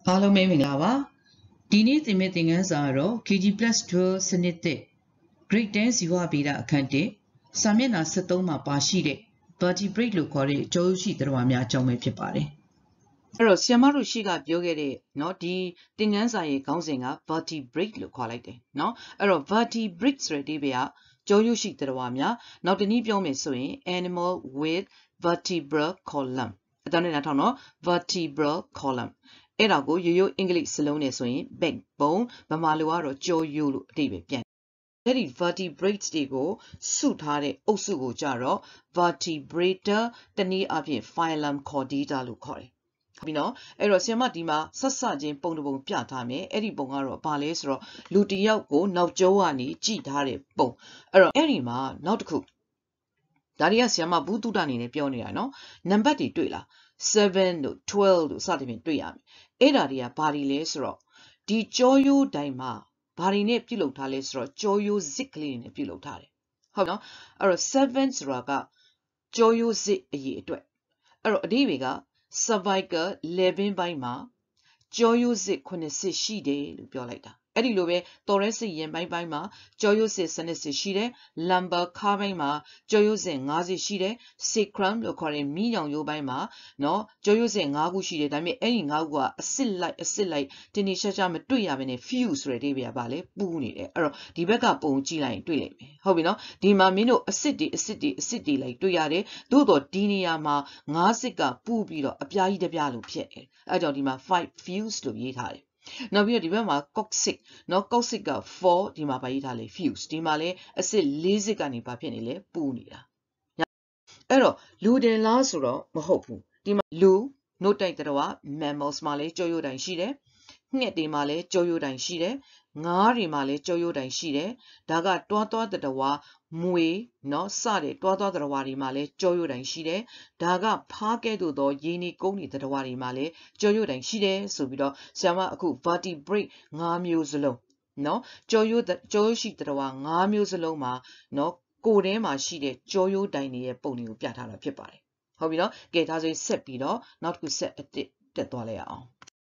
အားလုံးပဲမင်္ဂလာပါဒီနေ့သင်မယ့်သင်ခန်းစာကတော့ KG+12 စနစ်သစ် Grade 10 ဇီဝဗေဒအခန်း1စာမျက်နှာ73မှာပါရှိတဲ့ vertebrate လို့ခေါ်တဲ့ကြောရိုးရှိသတ္တဝါများအကြောင်းပဲဖြစ်ပါတယ်အဲ့တော့ဆရာမတို့ရှိကပြောခဲ့တဲ့เนาะဒီသင်ခန်းစာရဲ့ခေါင်းစဉ်က vertebrate လို့ခေါ်လိုက်တယ်เนาะအဲ့တော့ vertebrate ဆိုတဲ့အဓိပ္ပာယ်ကကြောရိုးရှိသတ္တဝါများနောက်တစ်နည်းပြောမယ်ဆိုရင် animal with vertebral column အတန်းနဲ့နားထောင်နော် vertebral column အဲ့ဒါကိုရိုးရိုးအင်္ဂလိပ်စလုံးနဲ့ဆိုရင် backbone ဗမာလိုကတော့ကြောရိုးလို့အဓိပ္ပာယ်ပြန်အဲ့ဒီ vertebrates တွေကိုစုထားတဲ့အုပ်စုကိုကြတော့ vertebrata တနည်းအားဖြင့် phylum Chordata လို့ခေါ်တယ်ဟုတ်ပြီနော်အဲ့တော့ဆရာမဒီမှာဆက်စချင်းပုံတစ်ပုံပြထားမယ်အဲ့ဒီပုံကတော့ဘာလဲဆိုတော့လူတစ်ယောက်ကိုနောက်ကျောကနေကြည့်ထားတဲ့ပုံအဲ့တော့အဲ့ဒီမှာနောက်တစ်ခုဒါတွေကဆရာမဘူးတုဒ္ဒအနေနဲ့ပြောနေတာနော်နံပါတ်တွေတွေ့လား7တို့12တို့စသဖြင့်တွေ့ရမယ်အဲ့ဒါတွေကဘာတွေလဲဆိုတော့ဒီကြောရိုးတိုင်းမှာဘာတွေနဲ့ပြုလုပ်ထားလဲဆိုတော့ကြောရိုးစစ်ကလေးတွေနဲ့ပြုလုပ်ထားတယ်ဟုတ်နော်အဲ့တော့7ဆိုတာကကြောရိုးစစ်အရေးအတွက်အဲ့တော့အဓိပ္ပာယ်က cervical 11ပိုင်းမှာကြောရိုးစစ်9စစ်ရှိတယ်လို့ပြောလိုက်တာအဲ့ဒီလိုပဲ thoracic ရင်ပိုင်းမှာကြောရိုးစစ်12စစ်ရှိတယ် lumbar ခါပိုင်းမှာကြောရိုးစစ်5စစ်ရှိတယ် sacrum လို့ခေါ်တဲ့မီးညောင်ရိုးပိုင်းမှာเนาะကြောရိုးစစ်5ခုရှိတယ်ဒါပေမဲ့အဲ့ဒီ5ခုကအစစ်လိုက်တင်းတင်းရှားရှားမတွေ့ရဘဲနဲ့ fuse ဆိုတဲ့အဓိပ္ပာယ်ကပါလေပူးနေတယ်အဲ့တော့ဒီဘက်ကပုံကြည့်လိုက်ရင်တွေ့လိမ့်မယ်ဟုတ်ပြီနော်ဒီမှာမင်းတို့အစစ်တွေလိုက်တွေ့ရတယ်သို့တော့ဒီနေရာမှာ5စစ်ကပူးပြီးတော့အပြားကြီးတစ်ပြားလို့ဖြစ်နေတယ်အဲ့ကြောင့်ဒီမှာ 5 fuse လို့ရေးထားတယ်နောက်ပြီးတော့ဒီဘက်မှာ coccyx เนาะ coccyx က4ဒီမှာပါရေးထားလေ fuse ဒီမှာလဲအစစ်4စစ်ကနေပါဖြစ်နေလဲပူနေတာအဲ့တော့လူတင်လားဆိုတော့မဟုတ်ဘူးဒီမှာလူနှုတ်တိုက်သတ္တဝါ mammals မှာလဲကြောရိုးတိုင်ရှိတယ်ငှက်တွေမှာလဲကြောရိုးတိုင်ရှိတယ်ငါးတွေမှာလဲကြောရိုးတိုင်ရှိတယ်ဒါကတွားသတ္တဝါမွေเนาะစတဲ့တွားသတ္တဝါတွေမှာလဲကြောရိုးတိုင်ရှိတယ်ဒါကဖားကဲ့သို့သောရေနေကုန်းတွေသတ္တဝါတွေမှာလဲကြောရိုးတိုင်ရှိတယ်ဆိုပြီးတော့ဆရာမအခု vertebrate 5မျိုးစလုံးเนาะကြောရိုးရှိသတ္တဝါ5မျိုးစလုံးမှာเนาะကိုယ်ထဲမှာရှိတဲ့ကြောရိုးတိုင်တွေရဲ့ပုံတွေကိုပြထားတာဖြစ်ပါတယ်ဟုတ်ပြီနော်ကဲဒါဆိုရင်ဆက်ပြီးတော့နောက်တစ်ခုဆက်အတစ်တက်သွားလိုက်အောင်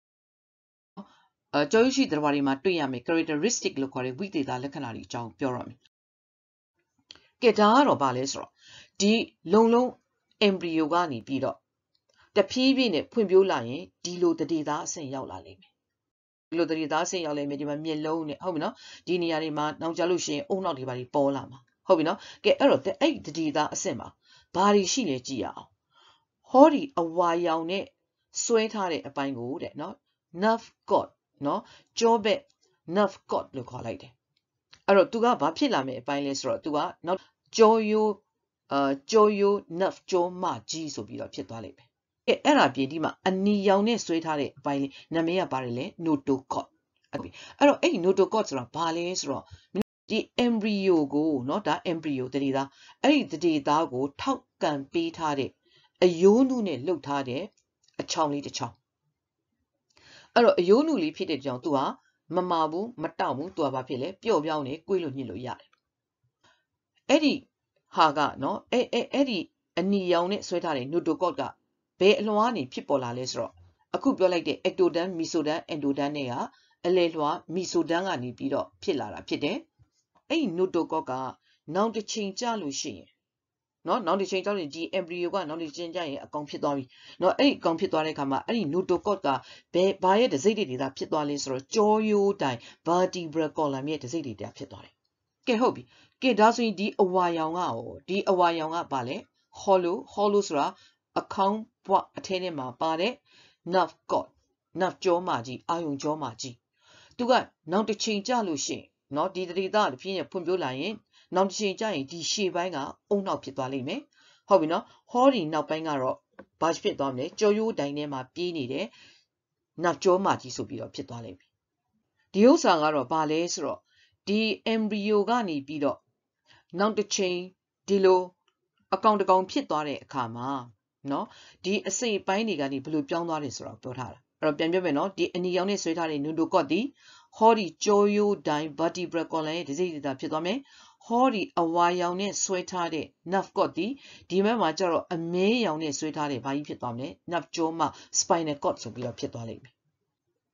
ကြောရိုးရှိသတ္တဝါတွေမှာတွေ့ရမယ် characteristic လို့ခေါ်တဲ့ဝိသေသလက္ခဏာတွေအကြောင်းပြောရမယ်ကဲဒါကတော့ဘာလဲဆိုတော့ဒီလုံလုံး embryo ကနေပြီးတော့တဖြည်းဖြည်းနဲ့ဖွံ့ဖြိုးလာရင်ဒီလိုတတိသားအဆင့်ရောက်လာလိမ့်မယ်ဒီလိုတတိသားအဆင့်ရောက်လိမ့်မယ်ဒီမှာမျက်လုံးနဲ့ဟုတ်ပြီနော်ဒီနေရာတွေမှာနောက်ကြလို့ရှိရင်အုံနောက်တွေပါတွေပေါ်လာမှာဟုတ်ပြီနော်ကဲအဲ့တော့အဲ့တတိသားအဆင့်မှာဘာတွေရှိလဲကြည့်ရအောင်ဟောဒီအဝါရောင်နဲ့ဆွဲထားတဲ့အပိုင်းကိုတဲ့နော် nerve cord နော်ကြောဘက် nerve cord လို့ခေါ်လိုက်တယ်အဲ့တော့သူကဘာဖြစ်လာမယ့်အပိုင်းလဲဆိုတော့သူကနောက်ကြောရိုး nerve ကြောမကြီးဆိုပြီးတော့ဖြစ်သွားလိမ့်မယ်အဲ့ဒါပြင်ဒီမှာအနီရောင်နဲ့ဆွဲထားတဲ့အပိုင်းလေးနာမည်ကပါတယ်လေ notochord အဲ့တော့အဲ့ notochord ဆိုတာဘာလဲဆိုတော့ဒီ embryo ကိုเนาะဒါ embryo တတိသားအဲ့ဒီတတိသားကိုထောက်ကန်ပေးထားတဲ့အယိုးနုနဲ့လှုပ်ထားတဲ့အချောင်းလေးတစ်ချောင်းအဲ့တော့အယိုးနုလေးဖြစ်တဲ့ကြောင့်သူဟာမမာဘူးမတောင့်ဘူးသူကဘာဖြစ်လဲပျော့ပြောင်းနေကိုယ်လို့ညှစ်လို့ရတယ်အဲ့ဒီဟာကเนาะအဲ့ဒီအနီရောင်နဲ့ဆွဲထားတဲ့ notochord ကဘယ်အလွှားနေဖြစ်ပေါ်လာလဲဆိုတော့အခုပြောလိုက်တဲ့ ectoderm mesoderm endoderm နဲ့ကအလယ်လွှာ mesoderm ကနေပြီးတော့ဖြစ်လာတာဖြစ်တယ်အဲ့ဒီ notochord ကနောင်တစ်ချိန်ကြာလို့ရှိရင်နော်နောက်တစ်ချိန်ကြာရင်ဒီ embryo ကနောက်တစ်ချိန်ကြာရင်အကောင်ဖြစ်သွားပြီနော်အဲ့ဒီအကောင်ဖြစ်သွားတဲ့အခါမှာအဲ့ဒီ notochord ကဘာရဲ့တစိမ့်တွေဒါဖြစ်သွားလဲဆိုတော့ကြောရိုးတိုင် vertebral column ရဲ့တစိမ့်တွေဒါဖြစ်သွားတယ်ကဲဟုတ်ပြီကဲဒါဆိုရင်ဒီအဝါရောင်ကဘာလဲ hollow ဆိုတာအခေါင်းဘွားအထဲထဲမှာပါတဲ့ nerve cord nerve ကြောမကြီးအာယုံကြောမကြီးသူကနောက်တစ်ချိန်ကြာလို့ရှိရင်နော်ဒီတတိသားတစ်ပြင်းရဖွံ့ဖြိုးလာရင်နောက်တစ်ချိန်ကြာရင်ဒီရှေ့ပိုင်းကအုံနောက်ဖြစ်သွားလိမ့်မယ်ဟုတ်ပြီနော်ဟောဒီနောက်ပိုင်းကတော့ဘာဖြစ်သွားမလဲကြောရိုးတိုင်ထဲမှာပြေးနေတဲ့နောက်ကြောမကြီးဆိုပြီးတော့ဖြစ်သွားလိမ့်မယ်ဒီဥစ္စာကတော့ဘာလဲဆိုတော့ဒီ embryo ကနေပြီးတော့နောက်တစ်ချိန်ဒီလိုအကောင်တကောင်ဖြစ်သွားတဲ့အခါမှာနော်ဒီအစိတ်ပိုင်းတွေကနေဘယ်လိုပြောင်းသွားတယ်ဆိုတော့ပြောထားတာအဲ့တော့ပြန်ပြောမယ်နော်ဒီအနီရောင်နဲ့ဆွဲထားတဲ့ notochord ဒီဟောဒီကြောရိုးတိုင် vertebral column ရဲ့တစိမ့်တွေဖြစ်သွားမယ်ဟောဒီအဝါရောင်နဲ့ဆွဲထားတဲ့ nerve cord ဒီဘက်မှာကျတော့အမဲရောင်နဲ့ဆွဲထားတဲ့ဘာကြီးဖြစ်သွားမလဲ nerve ကြောမ spinal cord ဆိုပြီးတော့ဖြစ်သွားလိမ့်မယ်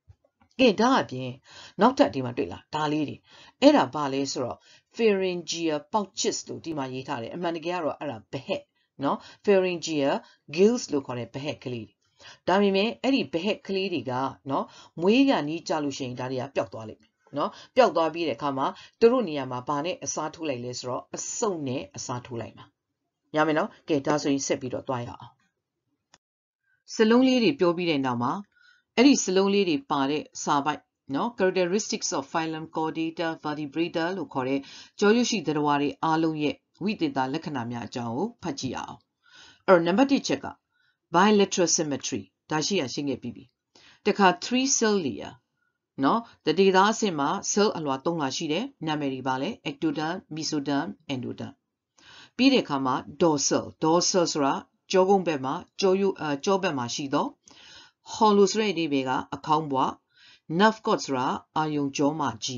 ကဲဒါအပြင်နောက်ထပ်ဒီမှာတွေ့လားဒါလေးတွေအဲ့ဒါဘာလဲဆိုတော့ pharyngeal pouches လို့ဒီမှာရေးထားတယ်အမှန်တကယ်ကတော့အဲ့ဒါ behead နော် pharyngeal gills လို့ခေါ်တဲ့ behead ကလေးတွေဒါပေမဲ့အဲ့ဒီ behead ကလေးတွေကနော်မွေးကနီးကြလို့ရှိရင်ဒါတွေကပျောက်သွားလိမ့်မယ်နော်ပျောက်သွားပြီးတဲ့အခါမှာသူတို့နေရာမှာဘာနဲ့အစားထိုးလိုက်လဲဆိုတော့အစုပ်နဲ့အစားထိုးလိုက်မှာရမယ်နော်ကဲဒါဆိုရင်ဆက်ပြီးတော့တွားရအောင်စလုံးလေးတွေပြောပြီးတဲ့နောက်မှာအဲ့ဒီစလုံးလေးတွေပါတဲ့စာပိုက်နော် characteristics of phylum chordata vertebrata လို့ခေါ်တဲ့ကြောရွရှိသတ္တဝါတွေအားလုံးရဲ့ဝိသေသလက္ခဏာများအကြောင်းကိုဖတ်ကြည့်အောင်အဲ့တော့နံပါတ်1ချက်က bilateral symmetry ဒါရှိရရှင်းခဲ့ပြီးပြီတခါ three cell layer နော်တတိသားအဆင့်မှာ cell အလွှာ3လွှာရှိတယ်နာမည်တွေပါလဲ ectoderm mesoderm endoderm ပြီးတဲ့အခါမှာ dorsal ဆိုတာကြောကုန်းဘက်မှာကြောဘက်မှာရှိသော hollow ဆိုတဲ့အဓိပ္ပာယ်ကအခေါင်းဘွား nerve cord ဆိုတာအာယုံကြောမကြီး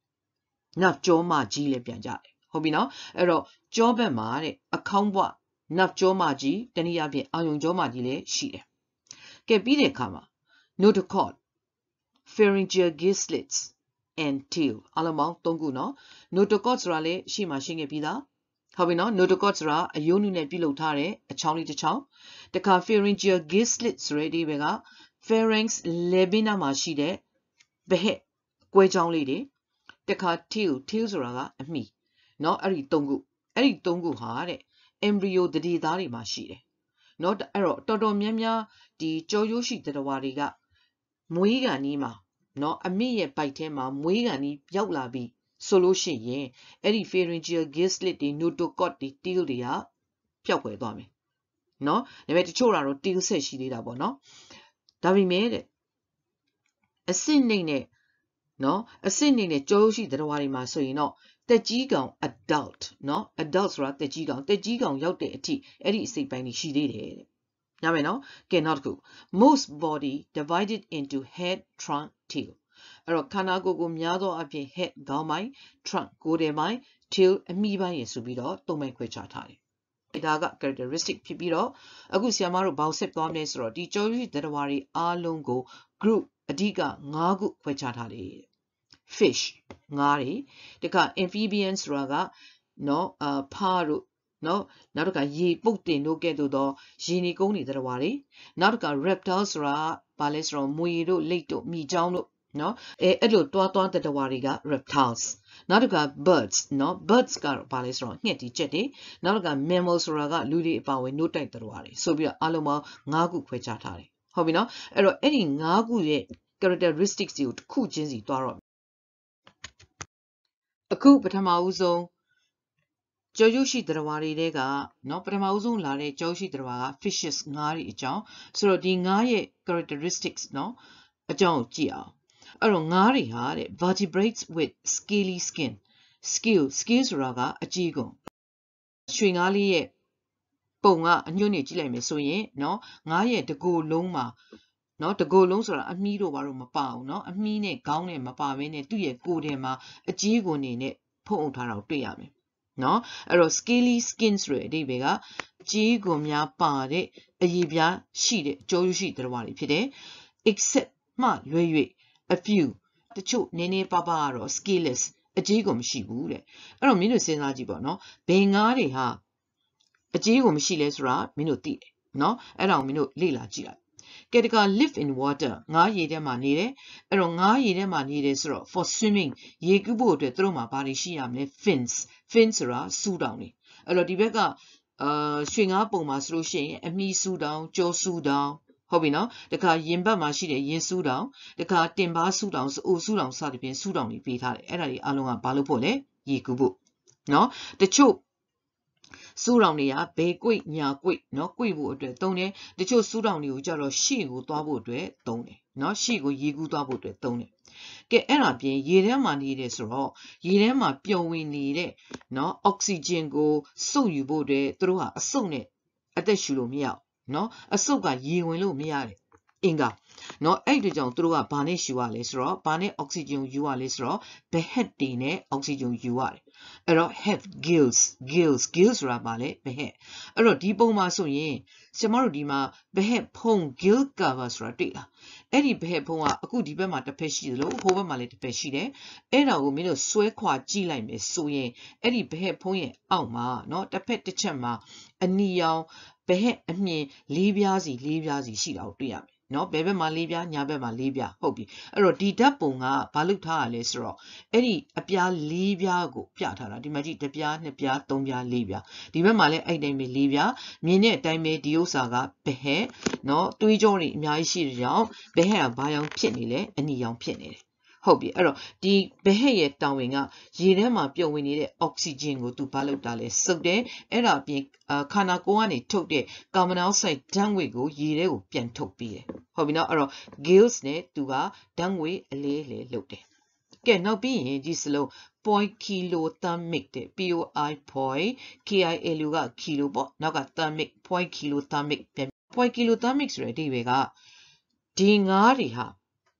nerve ကြောမကြီးလည်းပြန်ကြတယ်ဟုတ်ပြီနော်အဲ့တော့ကြောဘက်မှာတဲ့အခေါင်းဘွား nerve ကြောမကြီးတနည်းအားဖြင့်အာယုံကြောမကြီးလည်းရှိတယ်ကဲပြီးတဲ့အခါမှာ notochord pharyngeal gill-slits and tail အားလုံးပေါင်း3ခုနော် notochord ဆိုတာလည်းရှေ့မှာရှင်းခဲ့ပြီးသားဟုတ်ပြီနော် notochord ဆိုတာအယုံနုနဲ့ပြုလုပ်ထားတဲ့အချောင်းလေးတစ်ချောင်းတခါ pharyngeal gill-slit ဆိုတဲ့အဓိပ္ပာယ်က pharynx labina မှာရှိတဲ့behead ကွဲချောင်းလေးတွေတခါ tail ဆိုတာကအမီနော်အဲ့ဒီ3ခုဟာတဲ့ embryo တတိသားတွေမှာရှိတယ်နော်အဲ့တော့တော်များများဒီကြောရိုးရှိသတ္တဝါတွေကမွေးကန်နီးမှာနော်အမိရဲ့ပိုက်ထဲမှာမွေးကန်နီးရောက်လာပြီဆိုလို့ရှိရင်အဲ့ဒီ pharyngeal gill-slit တွေ notochord တွေ tail တွေကပျောက်ကွယ်သွားမယ်နော်ဒါပေမဲ့တချို့ကတော့ tail ဆက်ရှိသေးတာပေါ့နော်ဒါပေမဲ့တဲ့အဆင့်နှိမ့်နဲ့နော်အဆင့်နှိမ့်နဲ့ကြောရိုးရှိသတ္တဝါတွေမှာဆိုရင်တော့တက်ကြီးကောင် adult နော် adult ဆိုတာတက်ကြီးကောင်ရောက်တဲ့အထိအဲ့ဒီအစိတ်ပိုင်းတွေရှိသေးတယ်တဲ့ရမယ်နော်ကဲနောက်တစ်ခု most body divided into head trunk tail အဲ့တော့ခန္ဓာကိုယ်ကိုများသောအားဖြင့် head ခေါင်းပိုင်း trunk ကိုယ်ထဲပိုင်း tail အမိပိုင်းရဆိုပြီးတော့သုံးပိုင်းခွဲခြားထားတယ်ဒါက characteristic ဖြစ်ပြီးတော့အခုဆရာမတို့ဘာဆက်သွားမလဲဆိုတော့ဒီကြောရိုးရှိသတ္တဝါတွေအားလုံးကို group အဓိက9ခုခွဲခြားထားတယ် fish ငါးတွေတခါ amphibians ဆိုတာကနော်ဖားတို့နော်နောက်တစ်ခါရေပုတ်တင်တို့ကဲ့သို့သောရေနေကုန်းတွေသတ္တဝါတွေနောက်တစ်ခါ reptile ဆိုတာဘာလဲဆိုတော့မွေတို့လိတ်တို့မိချောင်းတို့နော်အဲ့လိုတွားသတ္တဝါတွေက reptiles နောက်တစ်ခါ birds နော် birds ကတော့ဘာလဲဆိုတော့ငှက်တွေကြက်တွေနောက်တစ်ခါ mammal ဆိုတာကလူတွေအပါအဝင်နို့တိုက်သတ္တဝါတွေဆိုပြီးတော့အားလုံးပေါင်း9ခုခွဲခြားထားတယ်ဟုတ်ပြီနော်အဲ့တော့အဲ့ဒီ9ခုရဲ့ characteristics တွေကိုတစ်ခုချင်းစီတွားတော့အခုပထမဦးဆုံးကြောရိုးရှိသတ္တဝါတွေတဲကနော်ပထမဦးဆုံးလာတဲ့ကြောရိုးရှိသတ္တဝါက fishes ငါးတွေအကြောင်းဆိုတော့ဒီငါးရဲ့ characteristics နော်အကြောင်းကိုကြည့်အောင်အဲ့တော့ငါးတွေဟာတဲ့ vertebrates with scaly skin scale ဆိုတာကအကြီးကုန်ရွှေငါးလေးရဲ့ပုံကအညွန့်နေကြည့်လိုက်မယ်ဆိုရင်နော်ငါးရဲ့တကိုယ်လုံးမှာနော်တကိုယ်လုံးဆိုတာအမီးတို့ဘာလို့မပါဘူးနော်အမီးနဲ့ခေါင်းနဲ့မပါဘဲနဲ့သူ့ရဲ့ကိုယ်ထဲမှာအကြီးကုန်နေနဲ့ဖုံးအုပ်ထားတာကိုတွေ့ရမယ်နော်အဲ့တော့ scaly skin ဆိုတဲ့အဓိပ္ပာယ်ကကြီးကွန်များပါတဲ့အရည်ပြားရှိတဲ့ကြောရိုးရှိသတ္တဝါတွေဖြစ်တယ် except မှလွဲ၍ a few တချို့နည်းနည်းပါးပါးကတော့ scaleless အကြီးကွန်မရှိဘူးတဲ့အဲ့တော့မင်းတို့စဉ်းစားကြည့်ပေါ့နော်ဘယ်ငါးတွေဟာအကြီးကွန်မရှိလဲဆိုတာမင်းတို့သိတယ်နော်အဲ့ဒါကိုမင်းတို့လေ့လာကြည့်လိုက်ကဲတခါ live in water ငါးရေထဲမှာနေတယ်အဲ့တော့ငါးရေထဲမှာနေတယ်ဆိုတော့ for swimming ရေကူးဖို့အတွက်သူတို့မှာဘာတွေရှိရမလဲ fins ဆိုတာစူးတောင်တွေအဲ့တော့ဒီဘက်ကရွှေငါးပုံမှာဆိုလို့ရှိရင်အမီးစူးတောင်ကြောစူးတောင်ဟုတ်ပြီနော်တခါရင်ဘတ်မှာရှိတဲ့ရင်စူးတောင်တခါတင်ပါးစူးတောင်အိုစူးတောင်စသဖြင့်စူးတောင်တွေပေးထားတယ်အဲ့ဒါတွေအားလုံးကဘာလို့ဖို့လဲရေကူးဖို့နော်တချို့စူးတောင်တွေကဘယ်ကွိညာကွိနော်ကွိဖို့အတွက်သုံးတယ်တချို့စူးတောင်တွေကိုကြတော့ရှေ့ကိုသွားဖို့အတွက်သုံးတယ်နော်ရှေ့ကိုရေကူးသွားဖို့အတွက်သုံးတယ်ကဲအဲ့ဒါပြင်ရေထဲမှာနေတယ်ဆိုတော့ရေထဲမှာပျော်ဝင်နေတဲ့နော်အောက်ဆီဂျင်ကိုစုပ်ယူဖို့အတွက်သူတို့ဟာအဆုပ်နဲ့အသက်ရှူလို့မရဘူးနော်အဆုပ်ကရေဝင်လို့မရတယ်အင်္ဂါနော်အဲ့ဒီကြောင့်သူတို့ကဘာနဲ့ရှူရလဲဆိုတော့ဘာနဲ့အောက်ဆီဂျင်ယူရလဲဆိုတော့ဘဟက်တွေနဲ့အောက်ဆီဂျင်ယူရတယ်အဲ့တော့ have gillsဆိုတာပါလေဘဟက်အဲ့တော့ဒီပုံမှာဆိုရင်ကျမတို့ဒီမှာဘဟက်ဖုံး gill cover ဆိုတာတွေ့လားအဲ့ဒီဘဟက်ဖုံးကအခုဒီဘက်မှာတစ်ဖက်ရှိသလိုဟိုဘက်မှာလည်းတစ်ဖက်ရှိတယ်အဲ့ဒါကိုမင်းတို့ဆွဲခွာကြည့်လိုက်မယ်ဆိုရင်အဲ့ဒီဘဟက်ဖုံးရဲ့အောက်မှာနော်တစ်ဖက်တစ်ချက်မှာအနီရောင်ဘဟက်အမြင်လေးပြားစီရှိတာကိုတွေ့ရမယ်နော်ဘယ်ဘက်မှာလေးပြားညာဘက်မှာလေးပြားဟုတ်ပြီအဲ့တော့ဒီဓာတ်ပုံကဘာလုပ်ထားရလဲဆိုတော့အဲ့ဒီအပြားလေးပြားကိုပြထားတာဒီမှာကြည့်တစ်ပြားနှစ်ပြားသုံးပြားလေးပြားဒီဘက်မှာလည်းအဲ့တိုင်းပဲလေးပြားမြင်တဲ့အတိုင်းပဲဒီဥစ္စာကဘဟက်နော်တွေးကြောတွေအများကြီးရှိတဲ့ကြောင့်ဘဟက်ကဘာရောင်ဖြစ်နေလဲအနီရောင်ဖြစ်နေတယ်ဟုတ်ပြီအဲ့တော့ဒီဘဟက်ရဲ့တောင်ဝင်ကရေထဲမှာပြုံဝင်နေတဲ့အောက်ဆီဂျင်ကိုသူဘာလုပ်တာလဲစုပ်တယ်အဲ့ဒါအပြင်ခန္ဓာကိုယ်ကနေထုတ်တဲ့ကာဗွန်ဒိုင်အောက်ဆိုက်ဓာတ်ငွေ့ကိုရေထဲကိုပြန်ထုတ်ပေးတယ်ဟုတ်ပြီနော်အဲ့တော့ gills နဲ့သူကဓာတ်ငွေ့အလေးလေလုပ်တယ်ကဲနောက်ပြီးရင်ဒီစလုံး poikilothermic တဲ့ POI point KILO က kilo ပေါ့နောက်က thermic poikilothermic poikilothermic ဆိုတဲ့အဓိပ္ပာယ်ကဒီငါးတွေဟာ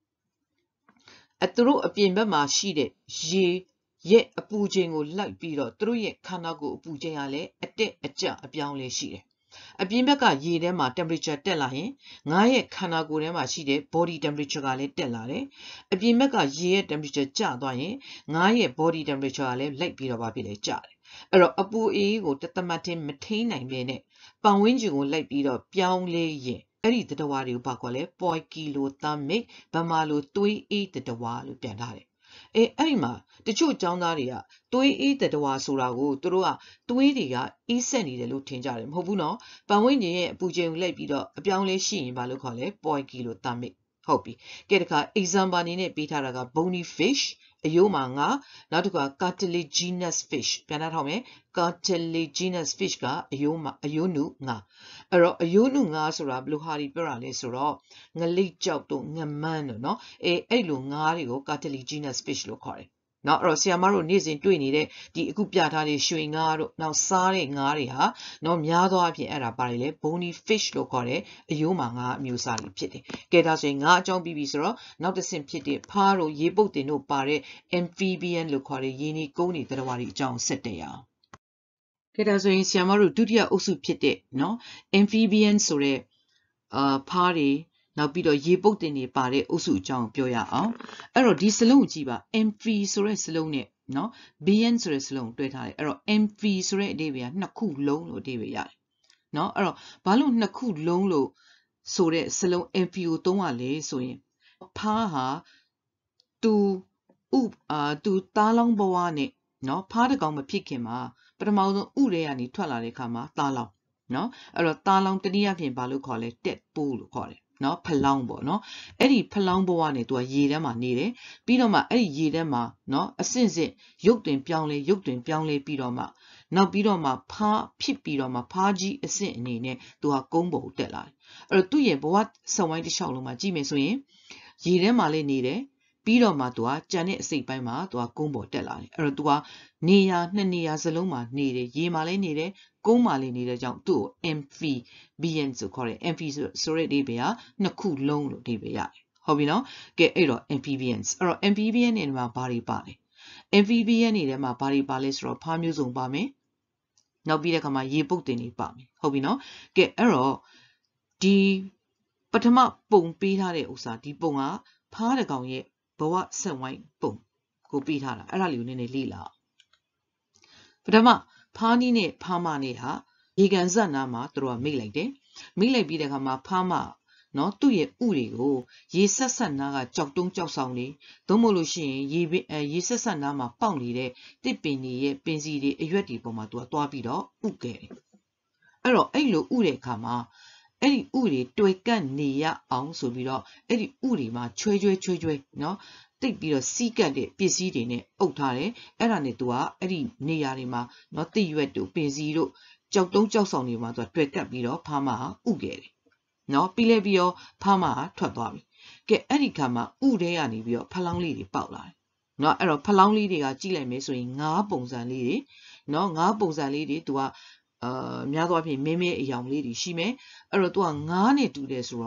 သူတို့အပြင်ဘက်မှာရှိတဲ့ရေရဲ့အပူချိန်ကိုလိုက်ပြီးတော့သူတို့ရဲ့ခန္ဓာကိုယ်အပူချိန်ကလည်းအတက်အကျအပြောင်းလဲရှိတယ်အပြင်ဘက်ကရေထဲမှာ temperature တက်လာရင်ငါးရဲ့ခန္ဓာကိုယ်ထဲမှာရှိတဲ့ body temperature ကလည်းတက်လာတယ်အပြင်ဘက်ကရေရဲ့ temperature ကျသွားရင်ငါးရဲ့ body temperature ကလည်းလိုက်ပြီးတော့ဖြစ်လေကျတယ်အဲ့တော့အပူအေးကိုတသမတ်ချင်းမထိန်နိုင်ပဲနဲ့ပတ်ဝန်းကျင်ကိုလိုက်ပြီးတော့ပြောင်းလဲရင်အဲ့ဒီသတ္တဝါတွေကိုဘာခေါ်လဲ poikilothermic ဗမာလိုသွေးအေးသတ္တဝါလို့ပြန်ထားတယ်အဲ့ဒီမှာတချို့ကျောင်းသားတွေကသွေးအေးသတ္တဝါဆိုတာကိုသူတို့ကသွေးတွေကအေးဆက်နေတယ်လို့ထင်ကြတယ်မဟုတ်ဘူးနော်ပတ်ဝန်းကျင်ရဲ့အပူချိန်ကိုလိုက်ပြီးတော့အပြောင်းလဲရှိရင်ဘာလို့ခေါ်လဲ poikilothermic ဟုတ်ပြီကဲတခါ example အနေနဲ့ပေးထားတာက bony fish အယိုးမှာငါနောက်တစ်ခါ cartilaginous fish ပြန်ထားမယ် cartilaginous fish ကအယိုးနုငါအဲ့တော့အယိုးနုငါဆိုတာဘယ်လိုဟာတွေပြောတာလဲဆိုတော့ငလိပ်ကြောက်တို့ငမန်းတို့နော်အဲ့လိုငါးတွေကို cartilaginous fish လို့ခေါ်တယ်နော်အဲ့တော့ဆရာမတို့နေ့စဉ်တွေ့နေတဲ့ဒီအခုပြထားတဲ့ရွှေငါးတို့နောက်စားတဲ့ငါးတွေဟာနော်များသောအားဖြင့်အဲ့ဒါပါတယ်လေ bony fish လို့ခေါ်တယ်အယိုးမှာငါးအမျိုးအစားတွေဖြစ်တယ်ကဲဒါဆိုရင်ငါးအကြောင်းပြီးပြီဆိုတော့နောက်တစ်ဆင့်ဖြစ်တဲ့ဖားတို့ရေပုတ်တင်တို့ပါတဲ့ amphibian လို့ခေါ်တဲ့ရေနေကုန်းတွေသတ္တဝါတွေအကြောင်းဆက်တဲ့ရအောင်ကဲဒါဆိုရင်ဆရာမတို့ဒုတိယအုပ်စုဖြစ်တဲ့နော် amphibian ဆိုတဲ့ဖားတွေနောက်ပြီးတော့ရေပုတ်တင်တွေပါတဲ့အုပ်စုအကြောင်းပြောရအောင်အဲ့တော့ဒီစလုံးကိုကြည့်ပါ amphi ဆိုတဲ့စလုံးနဲ့နော် bian ဆိုတဲ့စလုံးကိုတွဲထားတယ်အဲ့တော့ amphi ဆိုတဲ့အဓိပ္ပာယ်ကနှစ်ခုလုံးလို့အဓိပ္ပာယ်ရတယ်နော်အဲ့တော့ဘာလို့နှစ်ခုလုံးလို့ဆိုတဲ့စလုံး amphi ကိုသုံးရလဲဆိုရင်ဖားဟာသူသားလောင်းဘဝနဲ့နော်ဖားတကောင်မဖြစ်ခင်မှာပထမဆုံးဥတွေကနေထွက်လာတဲ့အခါမှာသားလောင်းနော်အဲ့တော့သားလောင်းတနည်းအားဖြင့်ဘာလို့ခေါ်လဲတက်ပိုးလို့ခေါ်တယ်နော်ဖလောင်းပေါ့နော်အဲ့ဒီဖလောင်းဘဝနဲ့သူကရေထဲမှာနေတယ်ပြီးတော့မှအဲ့ဒီရေထဲမှာနော်အစင့်စင့်ရုပ်တွင်ပြောင်းလဲပြီးတော့မှနောက်ပြီးတော့မှဖားဖြစ်ပြီးတော့မှဖားကြီးအစင့်အနေနဲ့သူကကုန်းပေါ်ကိုတက်လာတယ်အဲ့တော့သူ့ရဲ့ဘဝဆက်ဝိုင်းတစ်လျှောက်လုံးမှာကြည့်မယ်ဆိုရင်ရေထဲမှာလည်းနေတယ်ပြီးတော့မှသူကကြံတဲ့အစိတ်ပိုင်းမှာသူကကုန်းပေါ်တက်လာတယ်အဲ့တော့သူကနေရာနှစ်နေရာစလုံးမှာနေတယ်ရေမှာလည်းနေတယ်ကုန်းမှာလည်းနေတဲ့ကြောင့်သူ့ကို amphibian ဆိုခေါ်တယ် amphi ဆိုတဲ့အဓိပ္ပာယ်ကနှစ်ခုလုံးလို့အဓိပ္ပာယ်ရတယ်ဟုတ်ပြီနော်ကဲအဲ့တော့ amphibians အဲ့တော့ amphibian တွေမှာဘာတွေပါလဲ amphibian တွေထဲမှာဘာတွေပါလဲဆိုတော့ဖားမျိုးစုံပါမယ်နောက်ပြီးတဲ့အခါမှာရေပုတ်တင်တွေပါမယ်ဟုတ်ပြီနော်ကဲအဲ့တော့ဒီပထမပုံပေးထားတဲ့ဥစ္စာဒီပုံကဖားတကောင်ရဲ့ဘဝဆက်ဝိုင်းပုံကိုပေးထားတာအဲ့ဒါလေးကိုနည်းနည်းလေ့လာပထမဖားနီးနဲ့ဖားမနဲ့ဟာရေကန်ဇက်နားမှာသူတို့ကမိတ်လိုက်တယ်မိတ်လိုက်ပြီးတဲ့အခါမှာဖားမနော်သူ့ရဲ့ဥတွေကိုရေဆက်နားကကြောက်တုံးကြောက်ဆောင်နေသို့မဟုတ်လို့ရှိရင်ရေဆက်နားမှာပေါက်နေတဲ့တစ်ပင်တွေရဲ့ပင်စီတွေအရွက်တွေပေါ်မှာသူကသွားပြီးတော့ဥခဲ့တယ်အဲ့တော့အဲ့လိုဥတဲ့အခါမှာအဲ့ဒီဥတွေတွေ့ကန့်နေရအောင်ဆိုပြီးတော့အဲ့ဒီဥတွေမှာချွဲနော်တိတ်ပြီးတော့စီးကပ်တဲ့ပစ္စည်းတွေနဲ့အုပ်ထားတယ်အဲ့ဒါနဲ့သူကအဲ့ဒီနေရာတွေမှာနော်တိရွက်တို့ပင်စီတို့ကြောက်တုံးကြောက်ဆောင်တွေမှာသူကတွေ့ကပ်ပြီးတော့ဖားမဥခဲ့တယ်နော်ပြီးလဲပြီးတော့ဖားမထွက်သွားပြီကဲအဲ့ဒီခါမှာဥထဲကနေပြီးတော့ဖလောင်းလေးတွေပေါက်လာတယ်နော်အဲ့တော့ဖလောင်းလေးတွေကကြည့်လိုက်မယ်ဆိုရင်ငါးပုံစံလေးတွေနော်ငါးပုံစံလေးတွေသူကများသောအားဖြင့်မင်းမဲအယောင်လေးတွေရှိမယ်အဲ့တော့သူကငါးနဲ့တူတယ်ဆိုတော့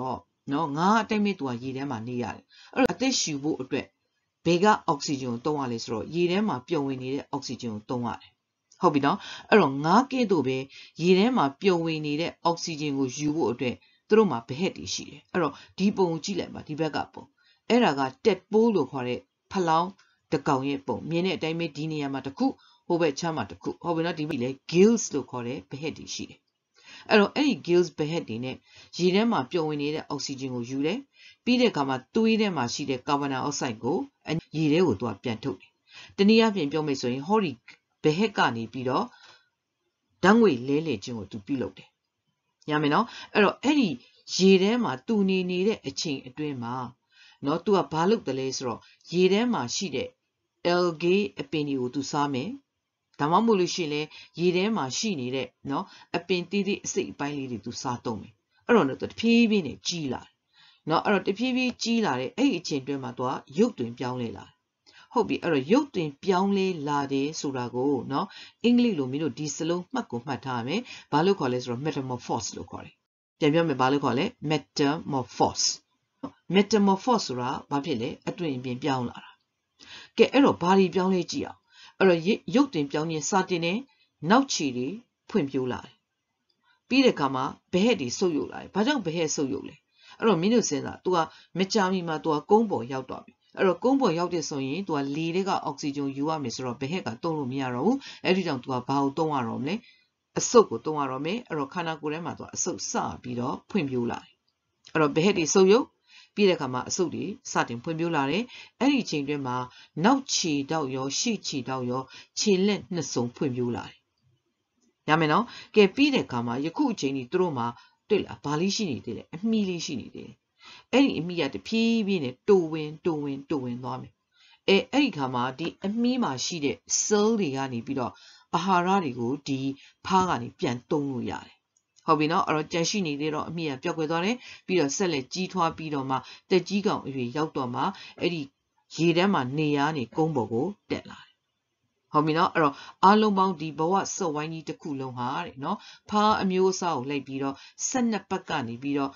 နော်ငါအတိတ်မဲ့သူကရေထဲမှာနေရတယ်အဲ့တော့အသက်ရှူဖို့အတွက်ဘေကအောက်ဆီဂျင်ကိုသုံးရလေဆိုတော့ရေထဲမှာပျော်ဝင်နေတဲ့အောက်ဆီဂျင်ကိုသုံးရတယ်ဟုတ်ပြီနော်အဲ့တော့ငါးကဲ့သို့ပဲရေထဲမှာပျော်ဝင်နေတဲ့အောက်ဆီဂျင်ကိုယူဖို့အတွက်သူတို့မှာဘဟက်တွေရှိတယ်အဲ့တော့ဒီပုံကိုကြည့်လိုက်ပါဒီဘက်ကပုံအဲ့ဒါကတက်ပိုးလို့ခေါ်တဲ့ဖလောင်းတကောင်ရဲ့ပုံမြင်တဲ့အတိုင်းပဲဒီနေရာမှာတစ်ခုဟိုဘက်ချမ်းမှာတစ်ခုဟုတ်ပြီနော်ဒီမိလေ gills လို့ခေါ်တဲ့ဘဟက်တွေရှိတယ်အဲ့တော့အဲ့ဒီ gills ဘဟက်တွေနဲ့ရေထဲမှာပျော်ဝင်နေတဲ့အောက်ဆီဂျင်ကိုယူတယ်ပြီးတဲ့အခါမှာသွေးထဲမှာရှိတဲ့ကာဗွန်ဒိုင်အောက်ဆိုက်ကိုရေထဲကိုသူကပြန်ထုတ်တယ်တနည်းအားဖြင့်ပြောမယ်ဆိုရင်ဟောဒီဘဟက်ကနေပြီးတော့ဓာတ်ငွေလဲလှယ်ခြင်းကိုသူပြုလုပ်တယ်ရမယ်နော်အဲ့တော့အဲ့ဒီရေထဲမှာတူနေနေတဲ့အချိန်အတွင်းမှာနော်သူကဘာလုပ်တယ်လဲဆိုတော့ရေထဲမှာရှိတဲ့ algae အပင်တွေကိုသူစားမယ်ဒါမှမဟုတ်လို့ရှိရင်လေရေထဲမှာရှိနေတဲ့နော်အပင်သေးသေးအစိတ်အပိုင်းလေးတွေသူစားသုံးမယ်အဲ့တော့တဖြည်းဖြည်းနဲ့ကြီးလာတယ်နော်အဲ့တော့တဖြည်းဖြည်းကြီးလာတဲ့အဲ့ဒီအချိန်အတွင်းမှာသူကရုပ်တွင်ပြောင်းလဲလာတယ်ဟုတ်ပြီအဲ့တော့ရုပ်တွင်ပြောင်းလဲလာတယ်ဆိုတာကိုနော်အင်္ဂလိပ်လိုမင်းတို့ဒီစလုံးမှတ်ကိုမှတ်ထားရမယ်ဘာလို့ခေါ်လဲဆိုတော့ metamorphose လို့ခေါ်တယ်ပြန်ပြောမယ်ဘာလို့ခေါ်လဲ metamorphose ဆိုတာဘာဖြစ်လဲအတွင်အပြင်ပြောင်းလာတာကဲအဲ့တော့ဘာတွေပြောင်းလဲကြည့်အောင်အဲ့တော့ရုပ်တွင်ပြောင်းခြင်းစတင်နေနောက်ခြေတွေဖွင့်ပြိုးလာတယ်ပြီးတဲ့အခါမှာဘဟက်တွေဆုပ်ယုပ်လာတယ်ဘာကြောင့်ဘဟက်ဆုပ်ယုပ်လဲအဲ့တော့မင်းတို့စဉ်းစား तू ကမကြာမီမှာ तू ကကုန်းပေါ်ရောက်တော့ပြီအဲ့တော့ကုန်းပေါ်ရောက်တဲ့ဆိုရင် तू ကလေတွေကအောက်ဆီဂျင်ယူရမယ်ဆိုတော့ဘဟက်ကသုံးလို့မရတော့ဘူးအဲ့ဒီကြောင့် तू ကဘာကိုသုံးရတော့မလဲအဆုပ်ကိုသုံးရတော့မယ်အဲ့တော့ခန္ဓာကိုယ်ထဲမှာ तू အဆုပ်စပြီးတော့ဖွင့်ပြိုးလာတယ်အဲ့တော့ဘဟက်တွေဆုပ်ယုပ်ပြီးတဲ့အခါမှာအဆုပ်တွေစတင်ဖွင့်ပြိုးလာတယ်အဲ့ဒီအချိန်တွင်းမှာနောက်ခြေတောက်ရောရှေ့ခြေတောက်ရောခြေလက်နှစ်စုံဖွင့်ပြိုးလာတယ်ရမယ်နော်ကဲပြီးတဲ့အခါမှာယခုအချိန်ကြီးသူတို့မှာတွေ့လားဘာလေးရှိနေသေးလဲအမီလေးရှိနေသေးတယ်အဲ့ဒီအမီကတဖြည်းဖြည်းနဲ့တိုးဝင်သွားမယ်အဲ့ဒီခါမှာဒီအမီမှာရှိတဲ့ cell တွေကနေပြီးတော့အာဟာရတွေကိုဒီဖားကနေပြန်သုံးလို့ရတယ်ဟုတ်ပြီနော်အဲ့တော့ကြန့်ရှိနေသေးတော့အမီကပျောက်ကွယ်သွားတယ်ပြီးတော့ဆက်လက်ကြီးထွားပြီးတော့မှတက်ကြီးကောင်အရွယ်ရောက်တော့မှအဲ့ဒီရေထဲမှာနေရနေကုန်းပေါ်ကိုတက်လာတယ်ဟုတ်ပြီနော်အဲ့တော့အားလုံးပေါင်းဒီဘဝစော့ဝိုင်းကြီးတစ်ခုလုံးဟာတဲ့နော်ဖားအမျိုးအစားကိုလိုက်ပြီးတော့12ပတ်ကနေပြီးတော့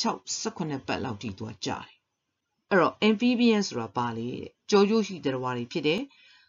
16-18ပတ်လောက်ထိသူကကြာတယ်အဲ့တော့ amphibian ဆိုတာပါလေတဲ့ကြောကျိုးရှိတဲ့ဝါတွေဖြစ်တယ်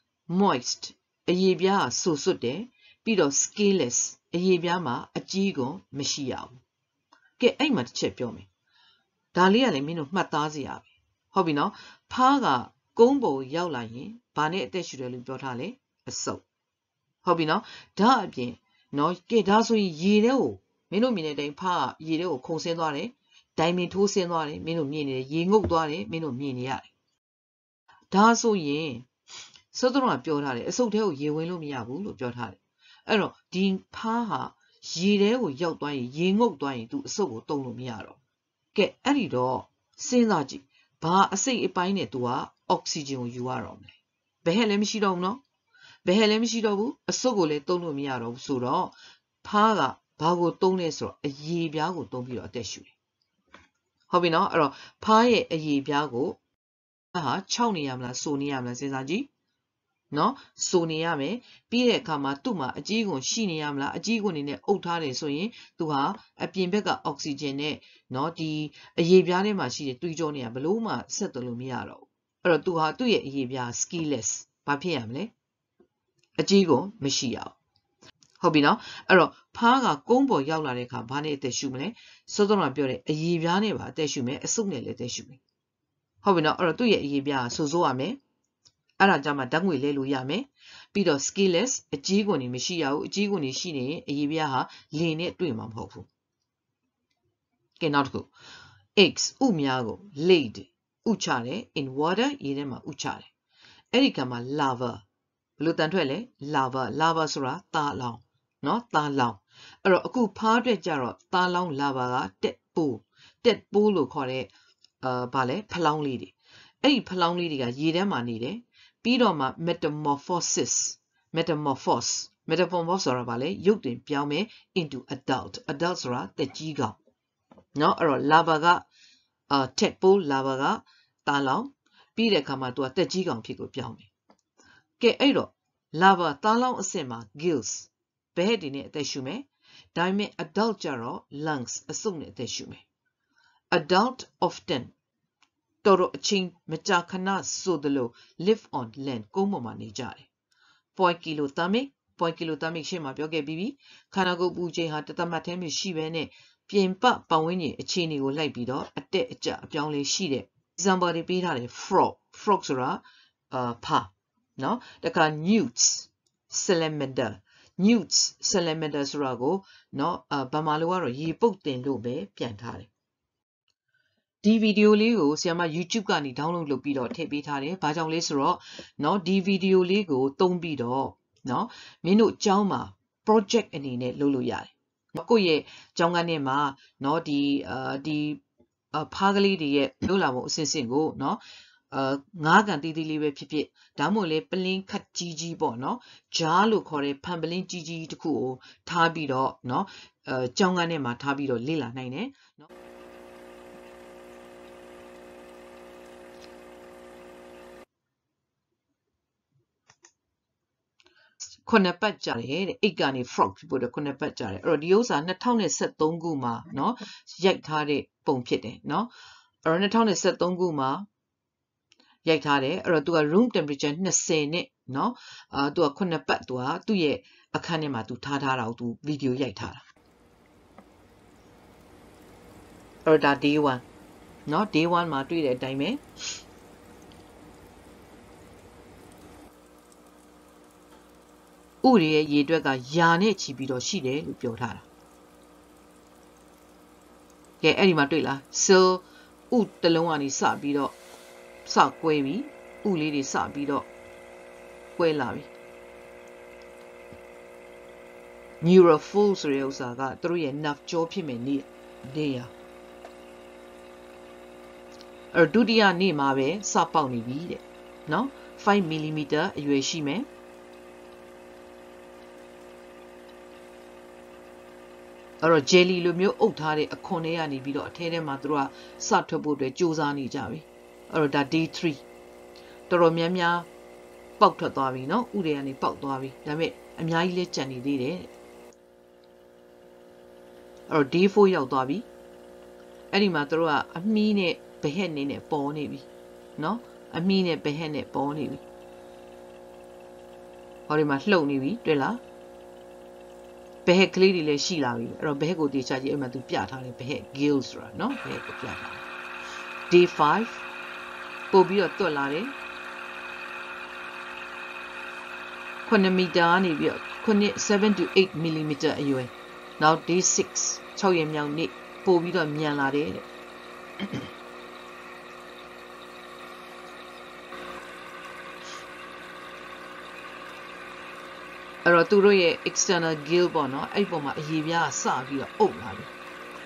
moist အရေပြားဆူဆွတ်တယ်ပြီးတော့ scaleless အရေပြားမှာအကြီးကွန်မရှိရဘူးကဲအဲ့မှာတစ်ချက်ပြောမယ်ဒါလေးကလည်းမင်းတို့မှတ်သားစရာပဲဟုတ်ပြီနော်ဖားကကုန်းပေါ်ရောက်လာရင်ဘာနဲ့အသက်ရှူတယ်လို့ပြောထားလဲအဆုပ်ဟုတ်ပြီနော်ဒါအပြင်နော်ကဲဒါဆိုရင်ရေထဲကိုမင်းတို့မြင်တဲ့အတိုင်းဖားကရေထဲကိုခုန်ဆင်းသွားတယ်ဒိုင်မင်ထိုးဆင်းသွားတယ်မင်းတို့မြင်နေတယ်ရေငုပ်သွားတယ်မင်းတို့မြင်နေရတယ်ဒါဆိုရင်စောစောကပြောထားတယ်အဆုပ်ထဲကိုရေဝင်လို့မရဘူးလို့ပြောထားတယ်အဲ့တော့ဒီဖားဟာရေထဲကိုရောက်သွားရင်ရေငုပ်သွားရင်သူအဆုပ်ကိုတုံလို့မရတော့ကဲအဲ့ဒီတော့စဉ်းစားကြည့်ဘာအစိတ်အပိုင်းနဲ့သူကအောက်ဆီဂျင်ကိုယူရတော့မယ်ဘယ်ဟဲ့လည်းမရှိတော့ဘူးနော်ဘယ်ဟဲ့လည်းမရှိတော့ဘူးအဆုပ်ကိုလည်းသုံးလို့မရတော့ဘူးဆိုတော့ဖားကဘာကိုသုံးလဲဆိုတော့အရေပြားကိုသုံးပြီးတော့အသက်ရှူတယ်ဟုတ်ပြီနော်အဲ့တော့ဖားရဲ့အရေပြားကိုဟာ6နေရမလားစိုးနေရမလားစဉ်းစားကြည့်နော်စိုးနေရမယ်ပြီးတဲ့အခါမှာသူ့မှာအကြီးကွန်ရှိနေရမလားအကြီးကွန်နေနဲ့အုပ်ထားတယ်ဆိုရင်သူဟာအပြင်ဘက်ကအောက်ဆီဂျင်နဲ့နော်ဒီအရေပြားထဲမှာရှိတဲ့တွေးကြောနေရဘလို့မှဆက်သွလို့မရတော့ဘူးအဲ့တော့သူဟာသူ့ရဲ့အရေပြား scaleless ဘာဖြစ်ရမလဲအကြီးကွန်မရှိရအောင်ဟုတ်ပြီနော်အဲ့တော့ဖားကကုန်းပေါ်ရောက်လာတဲ့အခါဘာနဲ့အသက်ရှူမလဲစောစောကပြောတဲ့အရေပြားနဲ့ပါအသက်ရှူမယ်အဆုပ်နဲ့လည်းအသက်ရှူမယ်ဟုတ်ပြီနော်အဲ့တော့သူ့ရဲ့အရေပြားဆိုးရမယ်အဲ့ဒါကြောင့်မှဓာတ်ငွေလဲလို့ရမယ်ပြီးတော့ scaleless အကြီးကွန်နေမရှိရဘူးအကြီးကွန်နေရှိနေရင်အရေပြားဟာလင်နဲ့တွေ့မှာမဟုတ်ဘူးကဲနောက်တစ်ခု eggs ဥများကို laid ဥချတယ် in water ရေထဲမှာဥချတယ်အဲ့ဒီကမှာ lava ဘယ်လိုတန်ထွက်လဲ lava ဆိုတာသားလောင်နော်သားလောင်အဲ့တော့အခုဖားအတွက်ကြတော့သားလောင် lava ကတက်ပိုးလို့ခေါ်တဲ့ဘာလဲဖလောင်းလေးတွေအဲ့ဒီဖလောင်းလေးတွေကရေထဲမှာနေတယ်ပြီးတော့မှ metamorphose ဆိုတာဘာလဲရုပ်တွင်ပြောင်းမယ် into adult ဆိုတာတက်ကြီးကောင်เนาะအဲ့တော့ lava ကတက်ပိုး lava ကသားလောင်ပြီးတဲ့အခါမှာသူကတက်ကြီးကောင်ဖြစ်ကိုပြောင်းမယ်ကဲအဲ့တော့ lava သားလောင်အဆင့်မှာ gills ဘယ်ဟဲ့ဒီနဲ့အသက်ရှူမယ်ဒါပေမဲ့ adult ကြတော့ lungs အဆုပ်နဲ့အသက်ရှူမယ် adult often တော်တော်အချင်းမကြာခဏဆိုသလို live on land ကုန်းပေါ်မှာနေကြတယ် point kilothermic ရှေ့မှာပြောခဲ့ပြီးပြီခန္ဓာကိုယ်ပူချိန်ဟာတသမတ်ထဲမှာရှိပဲနဲ့ပြင်ပပတ်ဝန်းကျင်အခြေအနေကိုလိုက်ပြီးတော့အတက်အကျအပြောင်းလဲရှိတဲ့ example တွေပေးထားတယ် frog ဆိုတာဖာနော်တခါ newts salamander ဆိုတာကိုနော်ဗမာလိုကတော့ရေပုတ်တင်လို့ပဲပြန်ထားတယ်ဒီဗီဒီယိုလေးကိုဆရာမ YouTube ကနေ download လုပ်ပြီးတော့ထည့်ပေးထားတယ်။ဘာကြောင့်လဲဆိုတော့เนาะဒီဗီဒီယိုလေးကိုသုံးပြီးတော့เนาะမင်းတို့ကျောင်းမှာ project အနေနဲ့လုပ်လို့ရတယ်။ကိုယ့်ရဲ့ကျောင်းကနေမှာเนาะဒီဖားကလေးတွေရဲ့လုပ်လာပုံအစစ်စစ်ကိုเนาะငါးကန်တီးတီးလေးပဲဖြစ်ဖြစ်ဒါမှမဟုတ်လေပလင်းခတ်ကြီးကြီးပေါ့เนาะဂျားလို့ခေါ်တဲ့ဖန်ပလင်းကြီးကြီးတစ်ခုကိုထားပြီးတော့เนาะကျောင်းကနေမှာထားပြီးတော့လေ့လာနိုင်တယ်เนาะခုနှစ်ပတ်ကြာတယ်တဲ့အိတ်ကနေ frog ဖြစ်ဖို့ခုနှစ်ပတ်ကြာတယ်အဲ့တော့ဒီဥစ္စာ2013ခုမှာเนาะရိုက်ထားတဲ့ပုံဖြစ်တယ်เนาะအဲ့တော့2013ခုမှာရိုက်ထားတယ်အဲ့တော့သူက room temperature 20နဲ့เนาะသူကခုနှစ်ပတ်သူကသူ့ရဲ့အခန်းထဲမှာသူထားတာကိုသူဗီဒီယိုရိုက်ထားတာအဲ့တော့ဒါ day 1เนาะ day 1မှာတွေ့တဲ့အတိုင်းပဲဥရဲ့ရေအတွက်ကယာနဲ့ချီပြီးတော့ရှိတယ်လို့ပြောထားတာကဲအဲ့ဒီမှာတွေ့လား so ဥတလုံးကနေစပြီးတော့စကွဲပြီးဥလေးတွေစပြီးတော့ကွဲလာပြီ neurophil ဆိုတဲ့ဥစ္စာကသူတို့ရဲ့ nerve ကြောဖြစ်မယ်နေရအဲ့ဒုတိယနေ့မှာပဲစပေါက်နေပြီတဲ့နော်5 mm အရွယ်ရှိမယ်အဲ့တော့ jelly လိုမျိုးအုပ်ထားတဲ့အခွန်တွေကနေပြီးတော့အထဲထဲမှာသူတို့ကစထွက်ဖို့အတွက်စူးစမ်းနေကြပြီအဲ့တော့ဒါ day 3တော်တော်များများပေါက်ထွက်သွားပြီเนาะဥတွေကနေပေါက်သွားပြီဒါပေမဲ့အများကြီးလဲကြံနေသေးတယ်အဲ့တော့ day 4ရောက်သွားပြီအဲ့ဒီမှာသူတို့ကအမီးနဲ့ဘဟက်နေနဲ့ပေါ်နေပြီเนาะအမီးနဲ့ဘဟက်နဲ့ပေါ်နေပြီဟောဒီမှာလှုပ်နေပြီတွေ့လားဘဟက်ကလေးတွေလည်းရှိလာပြီအဲ့တော့ဘဟက်ကိုတေချာကြည့်အဲ့မှာသူပြထားတယ်ဘဟက် gill ဆိုတာเนาะဘဟက်ကိုပြထားတယ် day 5ပို့ပြီးတော့တွက်လာတယ်9 မီတာနေပြီးတော့7 to 8 mm အရွယ်နောက် day 6ရက်မြောက်နေ့ပို့ပြီးတော့မြန်လာတယ်တဲ့အဲ့တော့သူတို့ရဲ့ external gill ပေါ့နော်အဲ့ပုံမှာအရေပြားစပြီးတော့အုပ်လာပြီ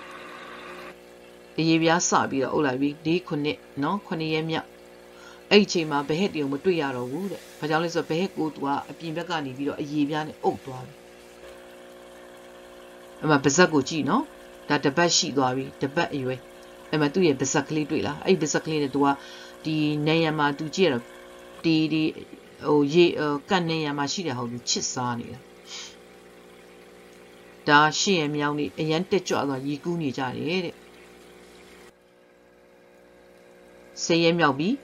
အရေပြားစပြီးတော့အုပ်လာပြီဒီ9နော်9ရက်မြောက်အဲ့အချိန်မှာဘဟက်တွေကိုမတွေ့ရတော့ဘူးတဲ့ဘာကြောင့်လဲဆိုတော့ဘဟက်ကိုသူကအပြင်ဘက်ကနေပြီးတော့အရေပြားနဲ့အုပ်သွားပြီအဲ့မှာပါဇက်ကိုကြည့်နော်ဒါတပတ်ရှိသွားပြီတပတ်အရွယ်အဲ့မှာသူ့ရဲ့ပါဇက်ကလေးတွေ့လားအဲ့ပါဇက်ကလေးနဲ့သူကဒီနေရမှာသူကြည့်ရတော့ဒီဟိုရေကန်နေရမှာရှိတဲ့ဟောသူချစ်စားနေတာဒါရှေ့ရမြောင်းနေအရန်တက်ကြွသွားရီကူးနေကြတယ်တဲ့10ရက်မြောက်ပြီ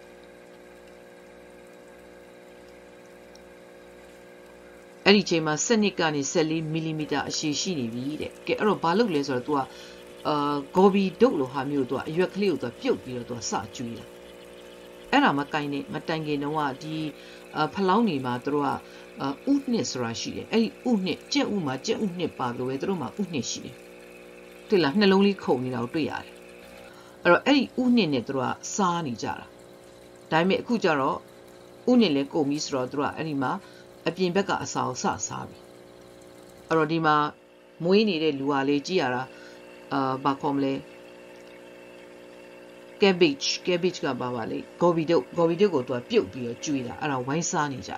အဲ့ဒီချိန်မှာ7ကနေ14 mm အရှည်ရှိနေပြီတဲ့ကဲအဲ့တော့ဘာလုပ်လဲဆိုတော့ तू ကဂေါ်ဘီဒုတ်လိုဟာမျိုး तू ကအရွက်ကလေးကို तू ပြုတ်ပြီးတော့ तू စကျွေးတာအဲ့ဒါမတိုင်ခင်တော့ဒီဖလောင်းနေမှာသူတို့ကဥနှစ်ဆိုတာရှိတယ်အဲ့ဒီဥနှစ်ကြက်ဥမှာကြက်ဥနှစ်ပါလို့ပဲသူတို့မှာဥနှစ်ရှိတယ်တွေ့လားနှလုံးလေးခုန်နေတာကိုတွေ့ရတယ်အဲ့တော့အဲ့ဒီဥနှစ်နဲ့သူတို့ကစားနေကြတာဒါပေမဲ့အခုကျတော့ဥနှစ်လည်းကုန်ပြီဆိုတော့သူတို့ကအဲ့ဒီမှာအပြင်ဘက်ကအစာကိုစားပြီအဲ့တော့ဒီမှာမွေးနေတဲ့လူကလေးကြည့်ရတာဘာခေါ်မလဲ cabbage ကဘာပါလဲဂေါ်ဘီဒုတ်ကိုသူကပြုတ်ပြီးတော့ကျွေးတာအဲ့ဒါဝိုင်းစားနေကြတာ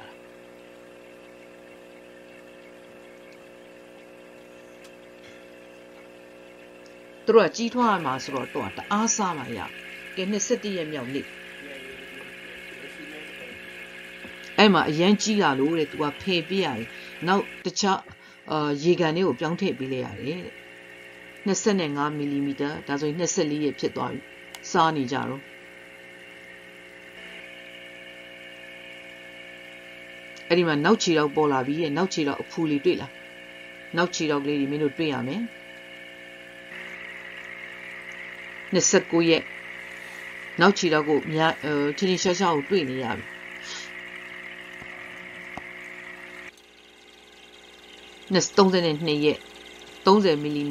သူတို့ကကြီးထွားရမှာဆိုတော့တော့တအားစားမှရကဲ27ရက်မြောက်နေ့အဲ့မှာအရန်ကြီးလာလို့တဲ့သူကဖယ်ပေးရတယ်နောက်တခြားရေကန်လေးကိုပြောင်းထည့်ပေးလိုက်ရတယ်တဲ့ 25mm ဒါဆိုရင်24ရက်ဖြစ်သွားပြီစားနေကြတော့အဲ့ဒီမှာနောက်ခြေတော့ပေါ်လာပြီရဲ့နောက်ခြေတော့အဖူလေးတွေ့လားနောက်ခြေတော့ကလေးတွေမင်းတို့တွေ့ရမယ်29ရက်နောက်ခြေတော့ကိုချင်းရှာရှာကိုတွေ့နေရပြီ32ရက်30mm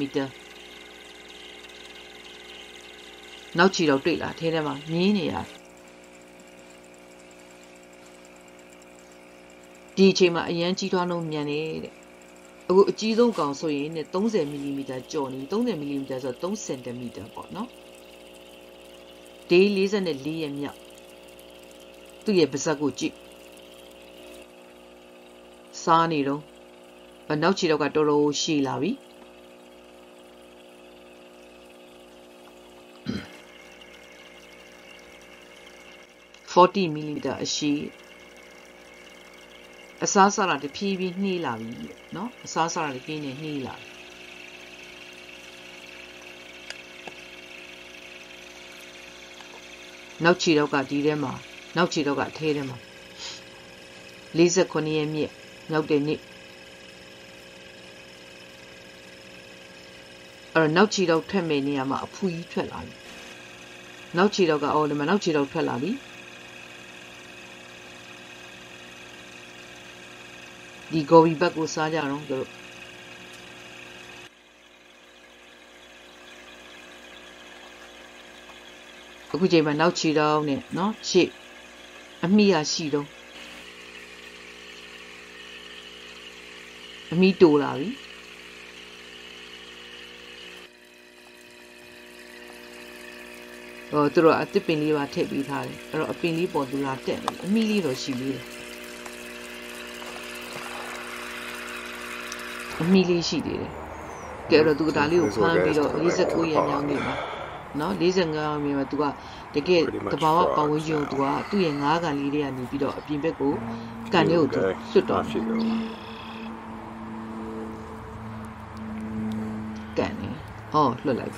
နောက်ခြေတော့တွေ့လားထဲထဲမှာမြင်းနေရတယ်ဒီအချိန်မှာအရန်ကြီးထွားနှုန်းမြန်နေတဲ့အခုအကြီးဆုံးကောင်ဆိုရင်30mm ကျော်နေ 30mm ဆိုတော့3 cm ပေါ့နော်ဒေး44ရက်မြောက်သူ့ရဲ့ပါးစပ်ကိုကြည့်စားနေတော့နောက်ခြေတော့ကတော်တော်ရှည်လာပြီ40mm အရှိအစားစားတာတဖြည်းဖြည်းနှေးလာပြီเนาะအစားစားတာတဖြည်းဖြည်းနှေးလာနောက်ခြေတော့ကဒီထဲမှာနောက်ခြေတော့ကအထဲထဲမှာ49ရက်မြင့်နောက်တဲ့နေ့အဲ့တော့နောက်ခြေတော့ထွက်မယ်နေရာမှာအဖူကြီးထွက်လာပြီနောက်ခြေတော့ကအော်ဒီမှာနောက်ခြေတော့ထွက်လာပြီဒီဂိုဘီဘက်ကိုစားကြတော့တို့အခုချိန်မှာနောက်ခြေတော့နဲ့เนาะရှေ့အမိရရှိတော့အမိတိုးလာပြီသူတို့အတစ်ပင်လေးပါထည့်ပေးထားတယ်အဲ့တော့အပင်လေးပေါ်သူလာတက်တယ်အမိလေးတော့ရှိသေးတယ်အမိလေးရှိသေးတယ်ကဲတော့သူဒါလေးကိုဖမ်းပြီးတော့49ရက်မြောက်နေမှာနော်45ရက်မြောက်သူကတကယ်တဘာဝပတ်ဝန်းကျင်သူကသူ့ရဲ့ငါးကန်လေးတွေကနေပြီးတော့အပြင်ဘက်ကိုကန်လေးကိုသူလွတ်တော့ကန်နေဟောလွတ်လိုက်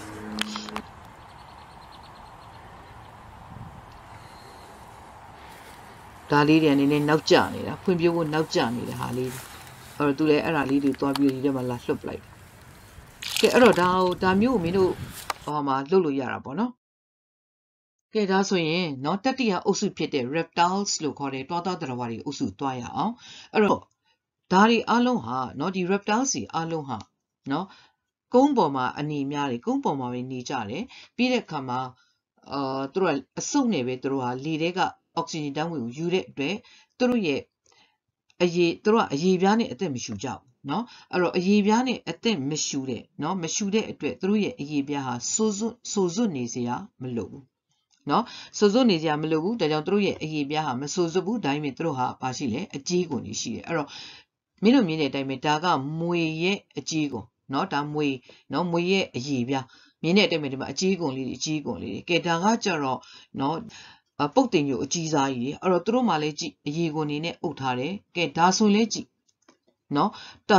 ဒါလေးတွေအနေနဲ့နောက်ကျနေတာဖွံ့ဖြိုးဖို့နောက်ကျနေတဲ့ဟာလေးအဲ့တော့သူလည်းအဲ့ဒါလေးတွေသွားပြီးဒီထဲမှာလာလှုပ်ပလိုက်ကဲအဲ့တော့ဒါမျိုးကိုမင်းတို့မှာလှုပ်လို့ရတာပေါ့နော်ကဲဒါဆိုရင်เนาะတတိယအုပ်စုဖြစ်တဲ့ reptiles လို့ခေါ်တဲ့တွားသွားသတ္တဝါတွေအုပ်စုသွားရအောင်အဲ့တော့ဒါတွေအလုံးဟာเนาะဒီ reptiles တွေအလုံးဟာเนาะကုန်းပေါ်မှာအနေများတယ်ကုန်းပေါ်မှာပဲနေကြတယ်ပြီးတဲ့အခါမှာသူတို့ကအဆုတ်နဲ့ပဲသူတို့ဟာလေထဲကအောက်ဆီဂျင်ဓာတ်ငွေကိုယူတဲ့အတွက်သူတို့ကအရေပြားနဲ့အသက်မရှူကြဘူးเนาะအဲ့တော့အရေပြားနဲ့အသက်မရှူတဲ့เนาะမရှူတဲ့အတွက်သူတို့ရဲ့အရေပြားဟာဆိုစွတ်နေစရာမလိုဘူးเนาะဆိုစွတ်နေစရာမလိုဘူးဒါကြောင့်သူတို့ရဲ့အရေပြားဟာမဆိုစွတ်ဘူးဒါပေမဲ့သူတို့ဟာဘာရှိလဲအကြီးကုန်ကြီးရှိတယ်အဲ့တော့မင်းတို့မြင်တဲ့အတိုင်းပဲဒါကမွေရဲ့အကြီးကုန်เนาะဒါမွေเนาะမွေရဲ့အရေပြားမြင်တဲ့အတိုင်းပဲဒီမှာအကြီးကုန်လေးတွေကဲဒါကကြတော့เนาะပုတ်တင်ညိုအကြီးစားကြီးတွေအဲ့တော့သူတို့မှလည်းကြည့်အရေကုန်နေနဲ့အုပ်ထားတယ်ကဲဒါဆိုလဲကြည့်နော်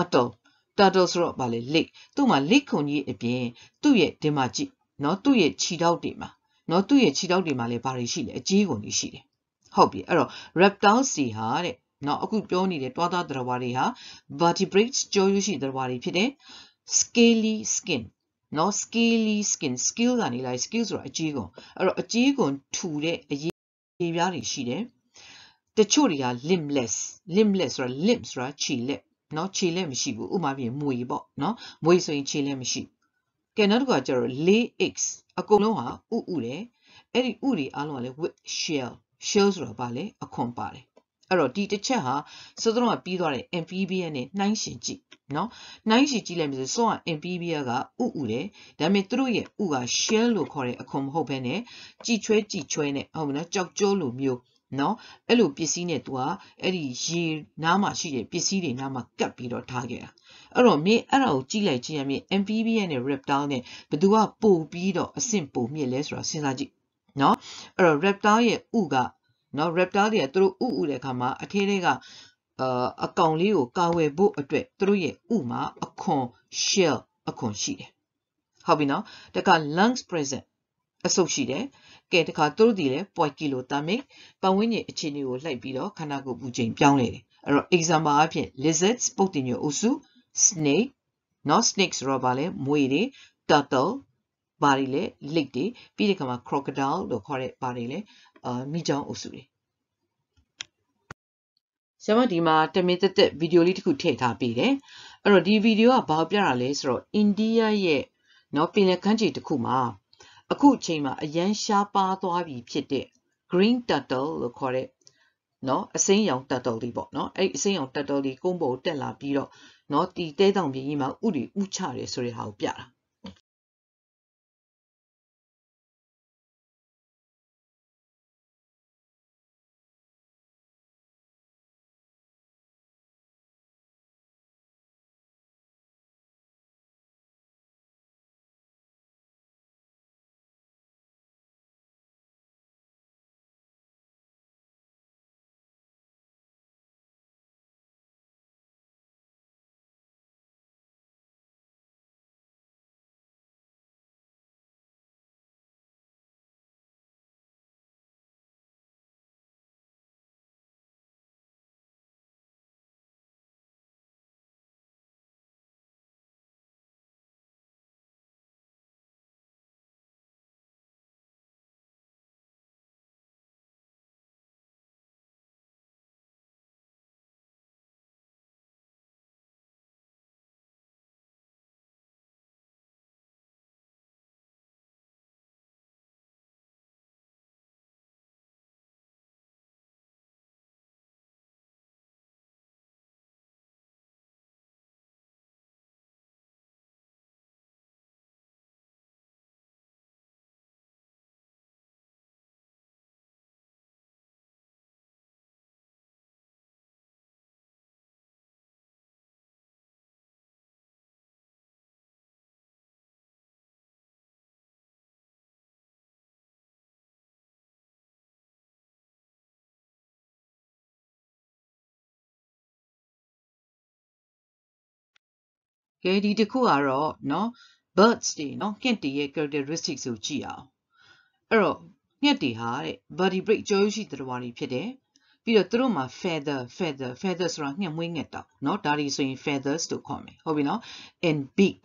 turtle ဆိုတော့ဗာလေ lake သူ့မှာ lake ခုန်ကြီးအပြင်သူ့ရဲ့ဒီမှာကြည့်နော်သူ့ရဲ့ခြေထောက်တွေမှာနော်သူ့ရဲ့ခြေထောက်တွေမှာလည်းဘာတွေရှိလဲအကြီးကုန်ကြီးရှိတယ်ဟုတ်ပြီအဲ့တော့ reptiles တွေဟာတဲ့နော်အခုပြောနေတဲ့တွားသားသတ္တဝါတွေဟာ vertebrates ကြောရိုးရှိသတ္တဝါတွေဖြစ်တယ် scaly skin နော် scaly skin scale ကနေလိုက် scale ဆိုတာအကြီးကုန်အဲ့တော့အကြီးကုန်ထူတဲ့အရေပြားတွေရှိတယ်တချို့တွေက limbless ဆိုတာ limb ဆိုတာခြေလက်နော်ခြေလက်မရှိဘူးဥပမာပြင်မွေပေါ့နော်မွေဆိုရင်ခြေလက်မရှိကဲနောက်တစ်ခါကျတော့ lay eggs အကုန်လုံးဟာဥတယ်အဲ့ဒီဥတွေအားလုံးကလည်း with shell ဆိုတာဗာလေအခွန်ပါတယ်အဲ့တော့ဒီတစ်ချက်ဟာစောစောကပြီးသွားတဲ့ amphibian နဲ့နှိုင်းရှင်ကြည့်နော်နှိုင်းရှင်ကြည့်လိုက်မယ်ဆိုစောက amphibian ကဥတယ်ဒါပေမဲ့သူတို့ရဲ့ဥက shell လို့ခေါ်တဲ့အခွန်မဟုတ်ဘဲနဲ့ကြည်ချွဲနဲ့ဟုတ်မလားကြောက်ကြောလိုမျိုးနော်အဲ့လိုပစ္စည်းနဲ့သူကအဲ့ဒီရေနားမှာရှိတဲ့ပစ္စည်းတွေနားမှာကပ်ပြီးတော့ထားခဲ့တာအဲ့တော့မင်းအဲ့ဒါကိုကြည့်လိုက်ခြင်းရမင်း amphibian နဲ့ reptile နဲ့ဘယ်သူကပို့ပြီးတော့အဆင့်ပို့မြင့်လဲဆိုတာစဉ်းစားကြည့်နော်အဲ့တော့ reptile ရဲ့ဥကနော် reptile တွေကသူတို့ဥတဲ့အခါမှာအထဲထဲကအကောင်လေးကိုကာဝယ်ဖို့အတွက်သူတို့ရဲ့ဥမှာအခွန် shell အခွန်ရှိတယ်ဟဟုတ်ပြီနော်တခါ lungs present အဆုတ်ရှိတယ်ကဲတခါသူတို့ဒီလေပွိုက်ကီလိုတမ်မစ်ပတ်ဝန်းကျင်အခြေအနေကိုလှိုက်ပြီးတော့ခန္ဓာကိုယ်ပူချိန်ပြောင်းလဲတယ်အဲ့တော့ example အဖြစ် lizards ပုတ်တင်ညိုအုပ်စု snake နော် snakes ဆိုတော့ဗာလဲမွေတွေ turtle ဘာတွေလဲ lake တွေပြီးတဲ့ခါမှာ crocodile လို့ခေါ်တဲ့ဘာတွေလဲမိချောင်းအုပ်စုတွေဆရာမဒီမှာတမင်တက်ဗီဒီယိုလေးတစ်ခုထည့်ထားပေးတယ်အဲ့တော့ဒီဗီဒီယိုကဘာပြတာလဲဆိုတော့အိန္ဒိယရဲ့နော်ပင်လယ်ကမ်းခြေတစ်ခုမှာအခုအချိန်မှာအရန်ရှားပါသွားပြီဖြစ်တဲ့ green turtle လို့ခေါ်တဲ့နော်အစိမ်းရောင် turtle တွေပေါ့နော်အဲ့အစိမ်းရောင် turtle တွေကုန်းပေါ်တက်လာပြီးတော့နော်ဒီတဲတောင်ပြင်ကြီးမှာဥတွေဥချတယ်ဆိုတဲ့ဟာကိုပြတာကဲဒီတစ်ခုကတော့နော် birds တွေနော်ငှက်တွေရဲ့ characteristics ကိုကြည့်အောင်အဲ့တော့ငှက်တွေဟာတဲ့ vertebrate ကြောရိုးရှိသတ္တဝါတွေဖြစ်တယ်ပြီးတော့သူတို့မှာ feather ဆိုတာငှက်မွေးငှက်တောင်နော်ဒါတွေဆိုရင် feathers လို့ခေါ်မယ်ဟုတ်ပြီနော် and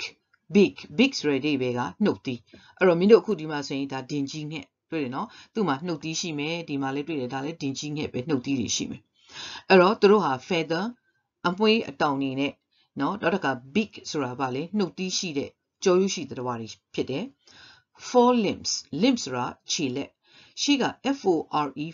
beak ဆိုတဲ့အိဗယ်ကနှုတ်သီးအဲ့တော့မင်းတို့အခုဒီမှာဆိုရင်ဒါဒင်ကြီးငှက်တွေ့တယ်နော်သူ့မှာနှုတ်သီးရှိမယ်ဒီမှာလည်းတွေ့တယ်ဒါလည်းဒင်ကြီးငှက်ပဲနှုတ်သီးတွေရှိမယ်အဲ့တော့သူတို့ဟာ feather အမွှေးအတောင်တွေနဲ့နော်နောက်တစ်ခါ beak ဆိုတာဗာလေနှုတ်သီးရှိတဲ့ကြောရိုးရှိသတ္တဝါတွေဖြစ်တယ် four limbs ဆိုတာခြေလက်ရှိက FORE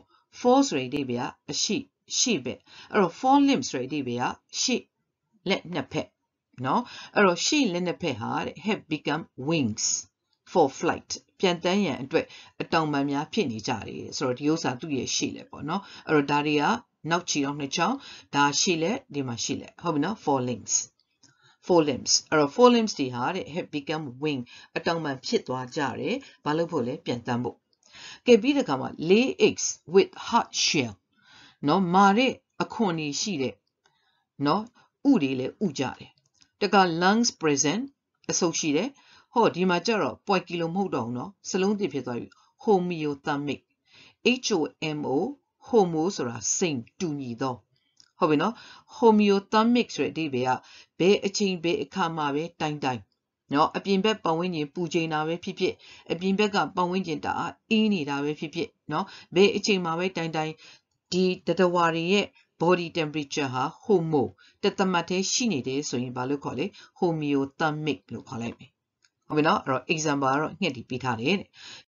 4ဆိုတဲ့အိဗယ်ကအရှိဘက်အဲ့တော့ four limbs ဆိုတဲ့အိဗယ်ကရှေ့လက်နှစ်ဖက်နော်အဲ့တော့ရှေ့လက်နှစ်ဖက်ဟာတဲ့ have become wings for flight ပြန်တန်းရန်အတွက်အတောင်ပံများဖြစ်နေကြတယ်ဆိုတော့ဒီဥစ္စာသူ့ရဲ့ရှေ့လက်ပေါ့နော်အဲ့တော့ဒါတွေကနောက်ခြေထောက်နှစ်ချောင်းဒါရှေ့လက်ဒီမှာရှေ့လက်ဟုတ်ပြီနော် four limbs အဲ့တော့ four limbs တွေဟာတဲ့ have become wing အတောင်ပံဖြစ်သွားကြတယ်ဘာလို့ဖို့လဲပြန်တန်းဖို့ကဲပြီးတဲ့အခါမှာ lay eggs with hard shell နော်မာတဲ့အခွံတွေရှိတဲ့နော်ဥတွေလည်းဥကြတယ်တက lungs present အဆုတ်ရှိတယ်ဟောဒီမှာကျတော့ point ကီလိုမဟုတ်တော့ဘူးနော်စလုံးသစ်ဖြစ်သွားပြီ homeothermic homo ဆိုတာစိမ်တူညီသောဟုတ်ပြီနော် homeothermic ဆိုတဲ့အဓိပ္ပာယ်ကဘယ်အချိန်ဘယ်အခါမှာပဲတိုင်းနော်အပြင်ဘက်ပတ်ဝန်းကျင်ပူချိန်တာပဲဖြစ်ဖြစ်အပြင်ဘက်ကပတ်ဝန်းကျင်တအားအေးနေတာပဲဖြစ်ဖြစ်နော်ဘယ်အချိန်မှာပဲတိုင်းဒီတတဝါတွေရဲ့ body temperature ဟာ homo တသမတ်သေးရှိနေတယ်ဆိုရင်ဘာလို့ခေါ်လဲ homeothermic လို့ခေါ်လိုက်မယ်ဟုတ်ပြီနော်အဲ့တော့ example ကတော့ငှက်တီပေးထားတယ်တဲ့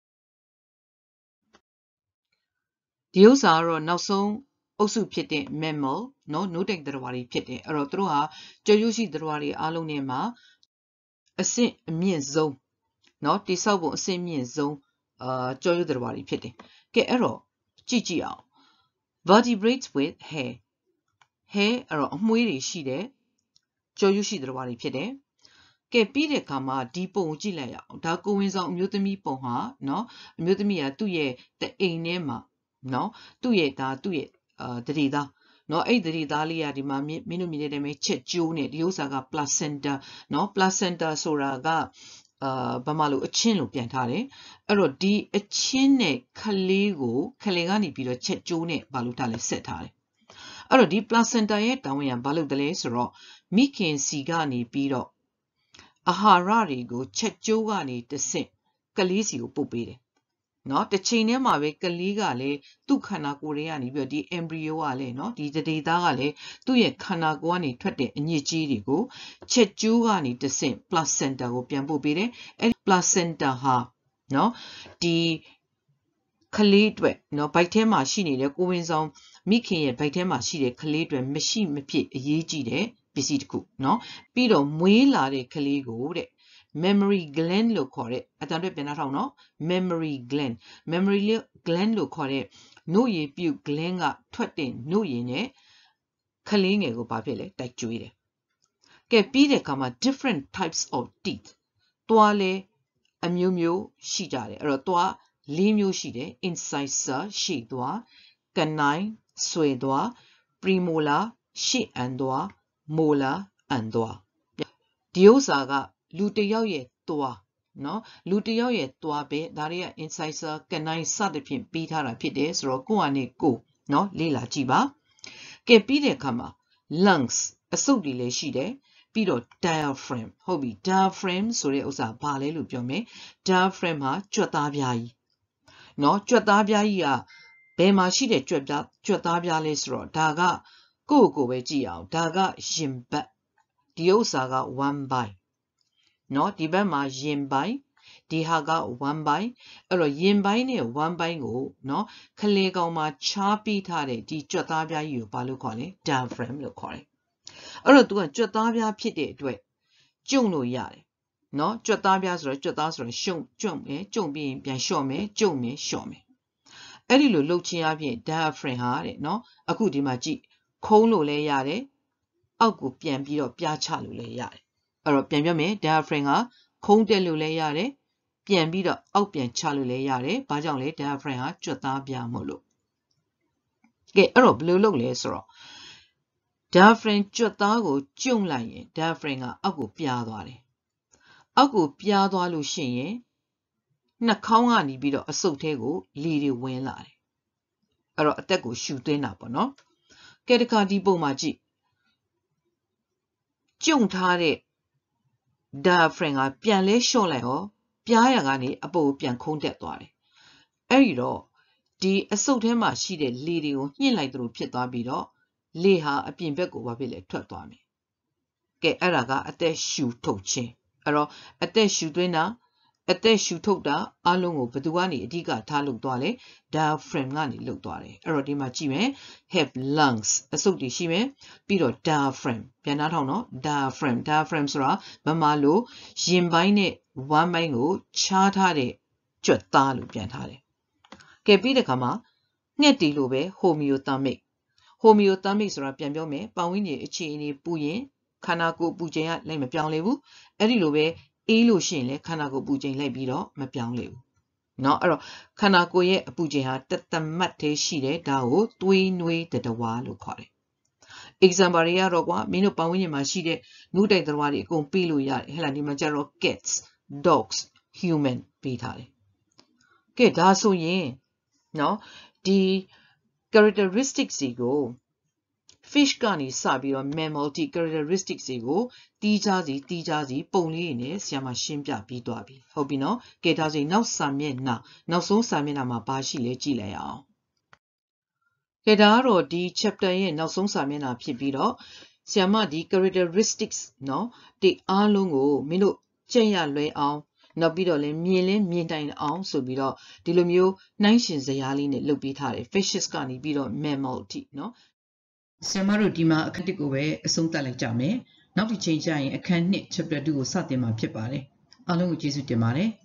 ဒီဥစ္စာကတော့နောက်ဆုံးအုပ်စုဖြစ်တဲ့ mammal နော်နိုးတိုက်သတ္တဝါတွေဖြစ်တယ်အဲ့တော့သူတို့ဟာကြောရိုးရှိသတ္တဝါတွေအားလုံးထဲမှာအဆင့်အမြင့်ဆုံးနော်တိဆောက်ပုံအဆင့်မြင့်ဆုံးကြောရိုးသတ္တဝါတွေဖြစ်တယ်ကဲအဲ့တော့ကြည့်အောင် vertebrates with hair အဲ့တော့အမွှေးတွေရှိတဲ့ကြောရိုးရှိသတ္တဝါတွေဖြစ်တယ်ကဲပြီးတဲ့အခါမှာဒီပုံကိုကြည့်လိုက်ရအောင်ဒါကိုဝင်ဆောင်အမျိုးသမီးပုံဟာနော်အမျိုးသမီးကသူ့ရဲ့အိမ်ထဲမှာနော်သူ့ရဲ့တတိသားနော်အဲ့တတိသားလေးကဒီမှာမင်းတို့မြင်တဲ့အတိုင်းပဲချက်ကျိုးနဲ့ဒီဥစ္စာက placenta နော် placenta ဆိုတာကဘာမှလို့အချင်းလို့ပြန်ထားတယ်အဲ့တော့ဒီအချင်းနဲ့ခလေးကိုခလေးကနေပြီးတော့ချက်ကျိုးနဲ့ဘာလို့ထားလဲဆက်ထားတယ်အဲ့တော့ဒီ placenta ရဲ့တာဝန်ကဘာလို့တလဲဆိုတော့မိခင်စီကနေပြီးတော့အာဟာရတွေကိုချက်ကျိုးကနေတဆင့်ကလေးစီကိုပို့ပေးတယ်နော်တစ်ချိန်တည်းမှာပဲကလေးကလည်းသူ့ခန္ဓာကိုယ်တွေကနေပြီးတော့ဒီ embryo ကလည်းနော်ဒီတည်သားကလည်းသူ့ရဲ့ခန္ဓာကိုယ်ကနေထွက်တဲ့အညစ်အကြေးတွေကိုချက်ကျိုးကနေတဆင့် placenta ကိုပြန်ပို့ပေးတယ်အဲ့ဒီ placenta ဟာနော်ဒီကလေးအတွက်နော်ဗိုက်ထဲမှာရှိနေတဲ့ကိုဝင်ဆောင်မိခင်ရဲ့ဗိုက်ထဲမှာရှိတဲ့ကလေးတွေမရှိမဖြစ်အရေးကြီးတဲ့ပစ္စည်းတစ်ခုနော်ပြီးတော့မွေးလာတဲ့ကလေးကိုတဲ့ memory gland လို့ခေါ်တဲ့အတန်အတွက်ပြန်နှားထောင်နော် memory gland လို့ခေါ်တဲ့နှုတ်ရည်ပြုတ် gland ကထွက်တဲ့နှုတ်ရည်နဲ့ကလေးငယ်ကိုဘာဖြစ်လဲတိုက်ကျွေးတယ်ကဲပြီးတဲ့အခါမှာ different types of teeth သွားလဲအမျိုးမျိုးရှိကြတယ်အဲ့တော့သွား၄မျိုးရှိတယ် incisor ရှေ့သွား canine ဆွဲသွား premolar ရှေ့အန်သွား molar အန်သွားဒီဥစ္စာကလူတစ်ယောက်ရဲ့သွားနော်လူတစ်ယောက်ရဲ့သွားပဲဒါတွေက incisor canine စသဖြင့်ပြီးထားတာဖြစ်တယ်ဆိုတော့ကိုယ့်အနေကိုနော်လေ့လာကြည့်ပါကဲပြီးတဲ့အခါမှာ lungs အဆုတ်တွေလည်းရှိတယ်ပြီးတော့ diaphragm ဟုတ်ပြီ diaphragm ဆိုတဲ့ဥစ္စာဘာလဲလို့ပြောမယ် diaphragm ဟာကြွက်သားပြားကြီးနော်ကြွက်သားပြားကြီးကဘယ်မှာရှိတဲ့ကြွက်သားပြားလဲဆိုတော့ဒါကကိုယ့်ကိုယ်ပဲကြည့်အောင်ဒါကရင်ဘတ်ဒီဥစ္စာက1 by နော်ဒီဘက်မှာရင်ပိုင်းဒီဟာက1 by အဲ့တော့ရင်ပိုင်းနဲ့1 by ကိုနော်ခလေကောင်မှာချားပြီးထားတဲ့ဒီကြွက်သားပြားကြီးကိုဘာလို့ခေါ်လဲ diaphragm လို့ခေါ်တယ်အဲ့တော့သူကကြွက်သားပြားဖြစ်တဲ့အတွက်ကျုံလို့ရတယ်နော်ကြွက်သားပြားဆိုတော့ကြွက်သားဆိုတော့ကျုံမယ်ကျုံပြီးရင်ပြန်လျှော့မယ်ကျုံမယ်လျှော့မယ်အဲ့ဒီလိုလှုပ်ခြင်းအပြင် diaphragm ဟာတဲ့နော်အခုဒီမှာကြည့်ခုံးလို့လည်းရတယ်အောက်ကိုပြန်ပြီးတော့ပြားချလို့လည်းရတယ်အဲ့တော့ပြန်ပြောမယ် diaphragm ကခုံးတက်လို့လည်းရတယ်ပြန်ပြီးတော့အောက်ပြန်ချလို့လည်းရတယ်ဘာကြောင့်လဲ diaphragm ဟာကြွက်သားပြားမို့လို့ကဲအဲ့တော့ဘယ်လိုလုပ်လဲဆိုတော့ diaphragm ကြွက်သားကိုကျုံလိုက်ရင် diaphragm ကအောက်ကိုပြားသွားတယ်အောက်ကိုပြားသွားလို့ရှိရင်နှာခေါင်းကနေပြီးတော့အဆုတ်ထဲကိုလေတွေဝင်လာတယ်အဲ့တော့အသက်ကိုရှူသွင်းတာပေါ့နော်ကဲတခါဒီပုံမှာကြည့်ကျုံထားတဲ့ diaphragm ကပြန်လဲလျှော့လိုက်ဟောပြားရကနေအပေါ်ပြန်ခုံးတက်သွားတယ်အဲ့ဒီတော့ဒီအဆုတ်ထဲမှာရှိတဲ့လေတွေကိုညှစ်လိုက်သလိုဖြစ်သွားပြီးတော့လေဟာအပြင်ဘက်ကိုဘာဖြစ်လဲထွက်သွားမယ်ကဲအဲ့ဒါကအသက်ရှူထုတ်ခြင်းအဲ့တော့အသက်ရှူသွင်းတာအသက်ရှူထုတ်တာအလုံးကိုဘယ်သူကနေအဓိကထားလုပ်သွားလဲ diaphragm ကနေလုပ်သွားတယ်အဲ့တော့ဒီမှာကြည့်မယ် have lungs အဆုတ်တွေရှိမယ်ပြီးတော့ diaphragm ပြန်နှားထောင်နော် diaphragm ဆိုတာဗမာလိုရင်ပိုင်းနဲ့ဝမ်းပိုင်းကိုခြားထားတဲ့ကြွက်သားလို့ပြန်ထားတယ်ကဲပြီးတဲ့အခါမှာငှက်တီလို့ပဲ homeothermic ဆိုတာပြန်ပြောမယ်ပတ်ဝန်းကျင်အခြေအနေပူရင်ခန္ဓာကိုယ်ပူချိန်ကလိုက်မပြောင်းလဲဘူးအဲ့ဒီလိုပဲအေးလို့ရှိရင်လည်းခန္ဓာကိုယ်ပူချိန်လိုက်ပြီးတော့မပြောင်းလဲဘူးเนาะအဲ့တော့ခန္ဓာကိုယ်ရဲ့အပူချိန်ဟာတသမတ်သေးရှိတယ်ဒါကိုသွေးနွေးတဝါလို့ခေါ်တယ် example တွေကတော့ကွာမင်းတို့ပတ်ဝန်းကျင်မှာရှိတဲ့နုတိုက်သတ္တဝါတွေအကုန်ပြီးလို့ရတယ်ဟဲ့လားဒီမှာကျတော့ cats dogs human ပြီးထားတယ်ကဲဒါဆိုရင်เนาะဒီ characteristics တွေကို fish ကနေစပြီးတော့ mammal ဒီ characteristics တွေကိုတီးခြားစီပုံလေးတွေနဲ့ဆရာမရှင်းပြပြီးသွားပြီဟုတ်ပြီနော်ကဲဒါဆိုရင်နောက်ဆုံးစာမျက်နှာမှာဘာရှိလဲကြည့်လိုက်အောင်ကဲဒါကတော့ဒီ chapter ရဲ့နောက်ဆုံးစာမျက်နှာဖြစ်ပြီးတော့ဆရာမဒီ characteristics နော်ဒီအားလုံးကိုမင်းတို့ကြည့်ရလွယ်အောင်နောက်ပြီးတော့လည်းမြင်တိုင်အောင်ဆိုပြီးတော့ဒီလိုမျိုးနှိုင်းရှင်စရာလေးနဲ့လုပ်ပေးထားတယ် fishes ကနေပြီးတော့ mammal တိနော်ဆရာမတို့ဒီမှာအခန်း1ကိုပဲအဆုံးသတ်လိုက်ကြမယ်နောက်တစ်ချိန်ကျရင်အခန်း2 chapter 2ကိုစတင်မှာဖြစ်ပါတယ်အားလုံးကိုကျေးဇူးတင်ပါတယ်